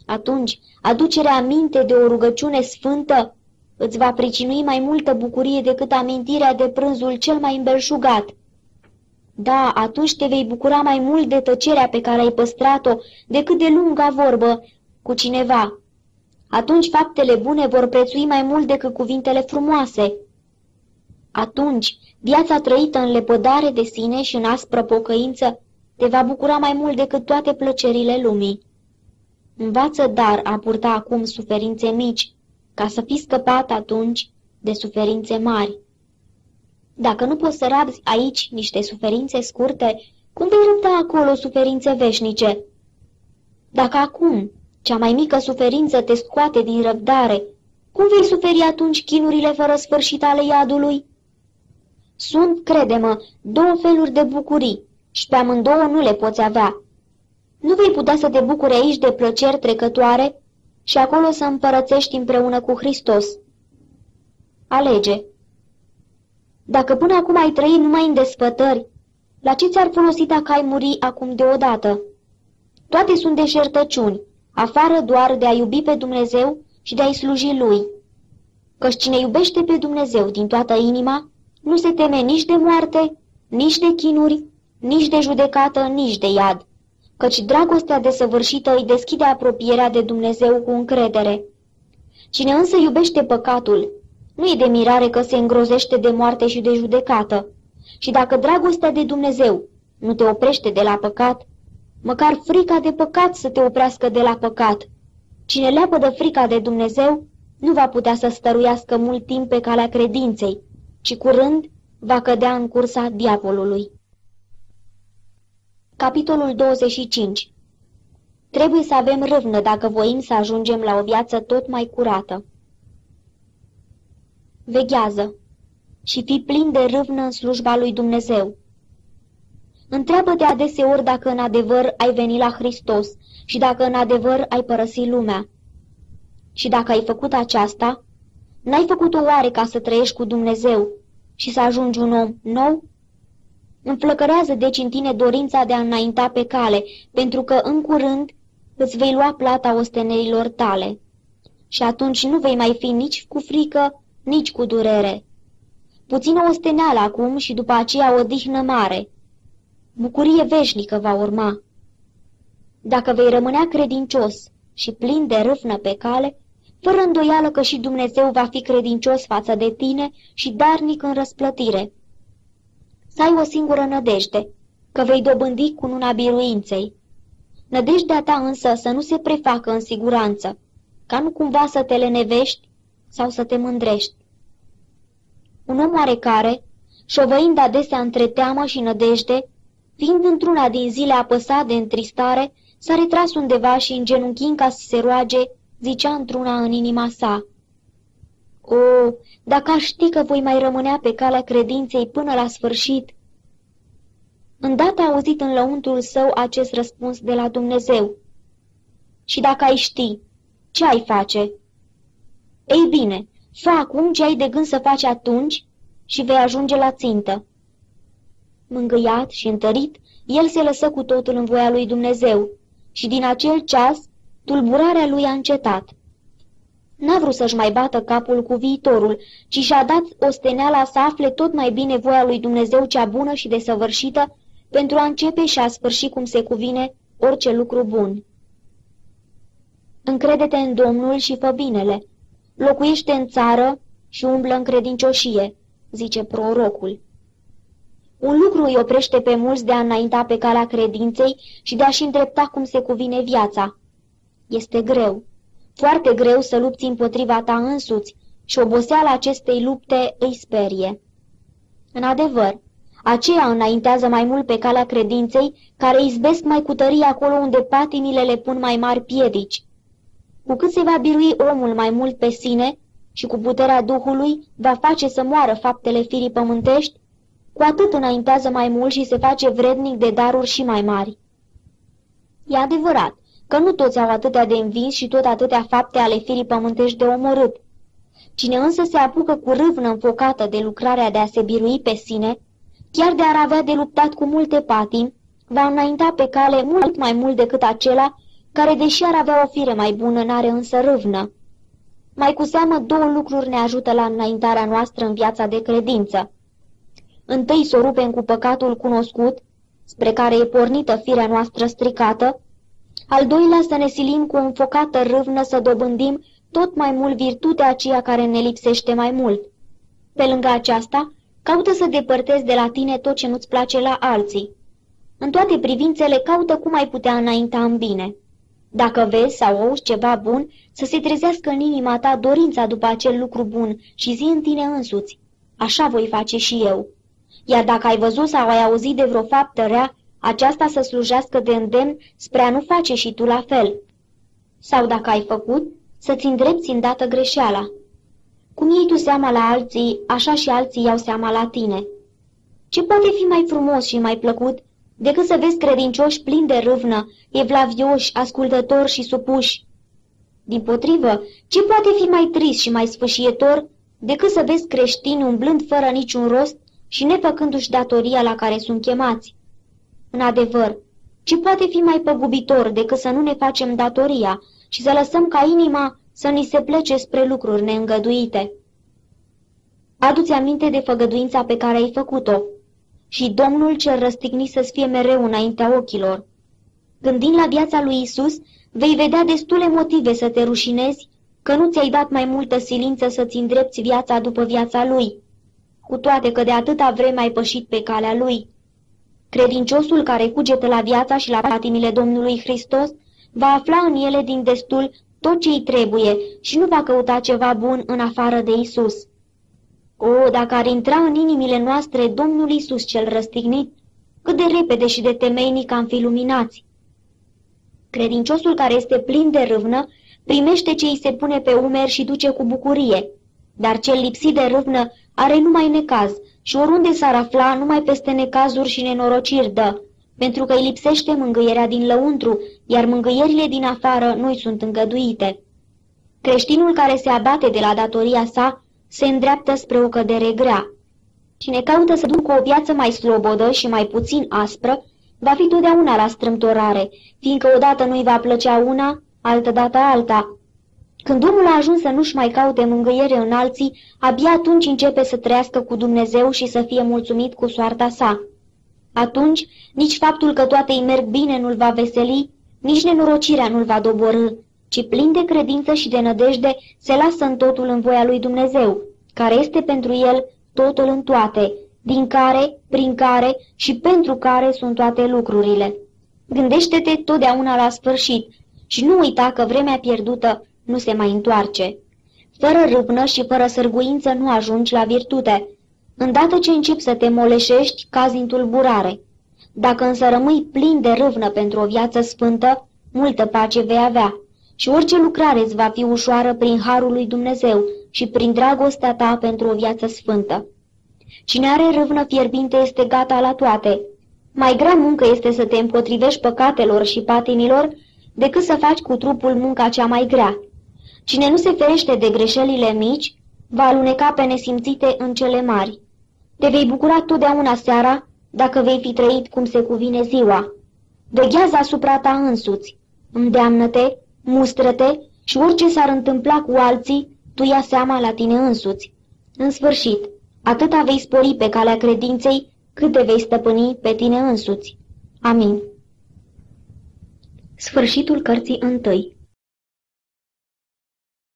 Atunci, aducerea aminte de o rugăciune sfântă îți va pricinui mai multă bucurie decât amintirea de prânzul cel mai îmbelșugat. Da, atunci te vei bucura mai mult de tăcerea pe care ai păstrat-o decât de lunga vorbă cu cineva. Atunci faptele bune vor prețui mai mult decât cuvintele frumoase. Atunci, viața trăită în lepădare de sine și în aspră pocăință te va bucura mai mult decât toate plăcerile lumii. Învață dar a purta acum suferințe mici, ca să fii scăpat atunci de suferințe mari. Dacă nu poți să rabzi aici niște suferințe scurte, cum vei răbda acolo suferințe veșnice? Dacă acum cea mai mică suferință te scoate din răbdare, cum vei suferi atunci chinurile fără sfârșit ale iadului? Sunt, crede-mă, două feluri de bucurii și pe amândouă nu le poți avea. Nu vei putea să te bucuri aici de plăceri trecătoare și acolo să împărățești împreună cu Hristos. Alege. Dacă până acum ai trăit numai în desfătări, la ce ți-ar folosi dacă ai muri acum deodată? Toate sunt deșertăciuni, afară doar de a iubi pe Dumnezeu și de a-i sluji Lui. Căci cine iubește pe Dumnezeu din toată inima, nu se teme nici de moarte, nici de chinuri, nici de judecată, nici de iad. Căci dragostea desăvârșită îi deschide apropierea de Dumnezeu cu încredere. Cine însă iubește păcatul, nu e de mirare că se îngrozește de moarte și de judecată. Și dacă dragostea de Dumnezeu nu te oprește de la păcat, măcar frica de păcat să te oprească de la păcat. Cine leapă de frica de Dumnezeu nu va putea să stăruiască mult timp pe calea credinței, ci curând va cădea în cursa diavolului. Capitolul douăzeci și cinci. Trebuie să avem râvnă dacă voim să ajungem la o viață tot mai curată. Veghează și fii plin de râvnă în slujba lui Dumnezeu. Întreabă-te adeseori dacă în adevăr ai venit la Hristos și dacă în adevăr ai părăsit lumea. Și dacă ai făcut aceasta, n-ai făcut-o oare ca să trăiești cu Dumnezeu și să ajungi un om nou? Înflăcărează deci în tine dorința de a înainta pe cale, pentru că în curând îți vei lua plata ostenerilor tale. Și atunci nu vei mai fi nici cu frică, nici cu durere. Puțină osteneală acum și după aceea o odihnă mare. Bucurie veșnică va urma. Dacă vei rămânea credincios și plin de râvnă pe cale, fără îndoială că și Dumnezeu va fi credincios față de tine și darnic în răsplătire. Să ai o singură nădejde, că vei dobândi cununa biruinței. Nădejdea ta însă să nu se prefacă în siguranță, ca nu cumva să te lenevești sau să te mândrești. Un om oarecare, șovăind adesea între teamă și nădejde, fiind într-una din zile apăsat de întristare, s-a retras undeva și îngenunchind ca să se roage, zicea într-una în inima sa: O, dacă aș ști că voi mai rămânea pe calea credinței până la sfârșit! Îndată a auzit în lăuntrul său acest răspuns de la Dumnezeu: Și dacă ai ști, ce ai face? Ei bine, fă acum ce ai de gând să faci atunci și vei ajunge la țintă. Mângâiat și întărit, el se lăsă cu totul în voia lui Dumnezeu și din acel ceas tulburarea lui a încetat. N-a vrut să-și mai bată capul cu viitorul, ci și-a dat osteneala să afle tot mai bine voia lui Dumnezeu cea bună și desăvârșită pentru a începe și a sfârși cum se cuvine orice lucru bun. Încrede-te în Domnul și fă binele. Locuiește în țară și umblă în credincioșie, zice prorocul. Un lucru îi oprește pe mulți de a înainta pe calea credinței și de a-și îndrepta cum se cuvine viața. Este greu, foarte greu să lupți împotriva ta însuți și oboseala acestei lupte îi sperie. În adevăr, aceea înaintează mai mult pe calea credinței, care izbesc mai cu tărie acolo unde patimile le pun mai mari piedici. Cu cât se va birui omul mai mult pe sine și cu puterea Duhului va face să moară faptele firii pământești, cu atât înaintează mai mult și se face vrednic de daruri și mai mari. E adevărat că nu toți au atâtea de învins și tot atâtea fapte ale firii pământești de omorât. Cine însă se apucă cu râvnă înfocată de lucrarea de a se birui pe sine, chiar de ar avea de luptat cu multe patimi, va înainta pe cale mult mai mult decât acela care, deși ar avea o fire mai bună, n-are însă râvnă. Mai cu seamă, două lucruri ne ajută la înaintarea noastră în viața de credință. Întâi să o rupem cu păcatul cunoscut, spre care e pornită firea noastră stricată, al doilea să ne silim cu o înfocată râvnă să dobândim tot mai mult virtutea aceea care ne lipsește mai mult. Pe lângă aceasta, caută să depărtezi de la tine tot ce nu-ți place la alții. În toate privințele caută cum ai putea înainta în bine. Dacă vezi sau auzi ceva bun, să se trezească în inima ta dorința după acel lucru bun și zi în tine însuți: așa voi face și eu. Iar dacă ai văzut sau ai auzit de vreo faptă rea, aceasta să slujească de îndemn spre a nu face și tu la fel. Sau dacă ai făcut, să-ți îndrepți îndată greșeala. Cum iei tu seama la alții, așa și alții iau seama la tine. Ce poate fi mai frumos și mai plăcut decât să vezi credincioși plini de râvnă, evlavioși, ascultători și supuși? Dimpotrivă, ce poate fi mai trist și mai sfâșietor decât să vezi creștini umblând fără niciun rost și nefăcându-și datoria la care sunt chemați? În adevăr, ce poate fi mai păgubitor decât să nu ne facem datoria și să lăsăm ca inima să ni se plece spre lucruri neîngăduite? Adu-ți aminte de făgăduința pe care ai făcut-o și Domnul cel răstignit să-ți fie mereu înaintea ochilor. Gândind la viața lui Isus, vei vedea destule motive să te rușinezi că nu ți-ai dat mai multă silință să-ți îndrepți viața după viața lui, cu toate că de atâta vreme ai pășit pe calea lui. Credinciosul care cugetă la viața și la patimile Domnului Hristos va afla în ele din destul tot ce îi trebuie și nu va căuta ceva bun în afară de Isus. O, dacă ar intra în inimile noastre Domnul Isus cel răstignit, cât de repede și de temeinic am fi luminați! Credinciosul care este plin de râvnă primește ce îi se pune pe umeri și duce cu bucurie, dar cel lipsit de râvnă are numai necaz și oriunde s-ar afla numai peste necazuri și nenorociri dă, pentru că îi lipsește mângâierea din lăuntru, iar mângâierile din afară nu-i sunt îngăduite. Creștinul care se abate de la datoria sa se îndreaptă spre o cădere grea. Cine caută să ducă o viață mai slobodă și mai puțin aspră, va fi totdeauna la strâmtorare, fiindcă odată nu-i va plăcea una, altădată alta. Când omul a ajuns să nu-și mai caute mângâiere în alții, abia atunci începe să trăiască cu Dumnezeu și să fie mulțumit cu soarta sa. Atunci, nici faptul că toate îi merg bine nu-l va veseli, nici nenorocirea nu-l va doborî, ci plin de credință și de nădejde se lasă în totul în voia lui Dumnezeu, care este pentru el totul în toate, din care, prin care și pentru care sunt toate lucrurile. Gândește-te totdeauna la sfârșit și nu uita că vremea pierdută nu se mai întoarce. Fără râvnă și fără sârguință nu ajungi la virtute. Îndată ce începi să te moleșești, cazi în tulburare. Dacă însă rămâi plin de râvnă pentru o viață sfântă, multă pace vei avea și orice lucrare îți va fi ușoară prin harul lui Dumnezeu și prin dragostea ta pentru o viață sfântă. Cine are râvnă fierbinte este gata la toate. Mai grea muncă este să te împotrivești păcatelor și patimilor decât să faci cu trupul munca cea mai grea. Cine nu se ferește de greșelile mici, va aluneca pe nesimțite în cele mari. Te vei bucura totdeauna seara dacă vei fi trăit cum se cuvine ziua. Veghează asupra ta însuți, îndeamnă-te, mustră-te și orice s-ar întâmpla cu alții, tu ia seama la tine însuți. În sfârșit, atâta vei spori pe calea credinței, cât te vei stăpâni pe tine însuți. Amin. Sfârșitul cărții întâi.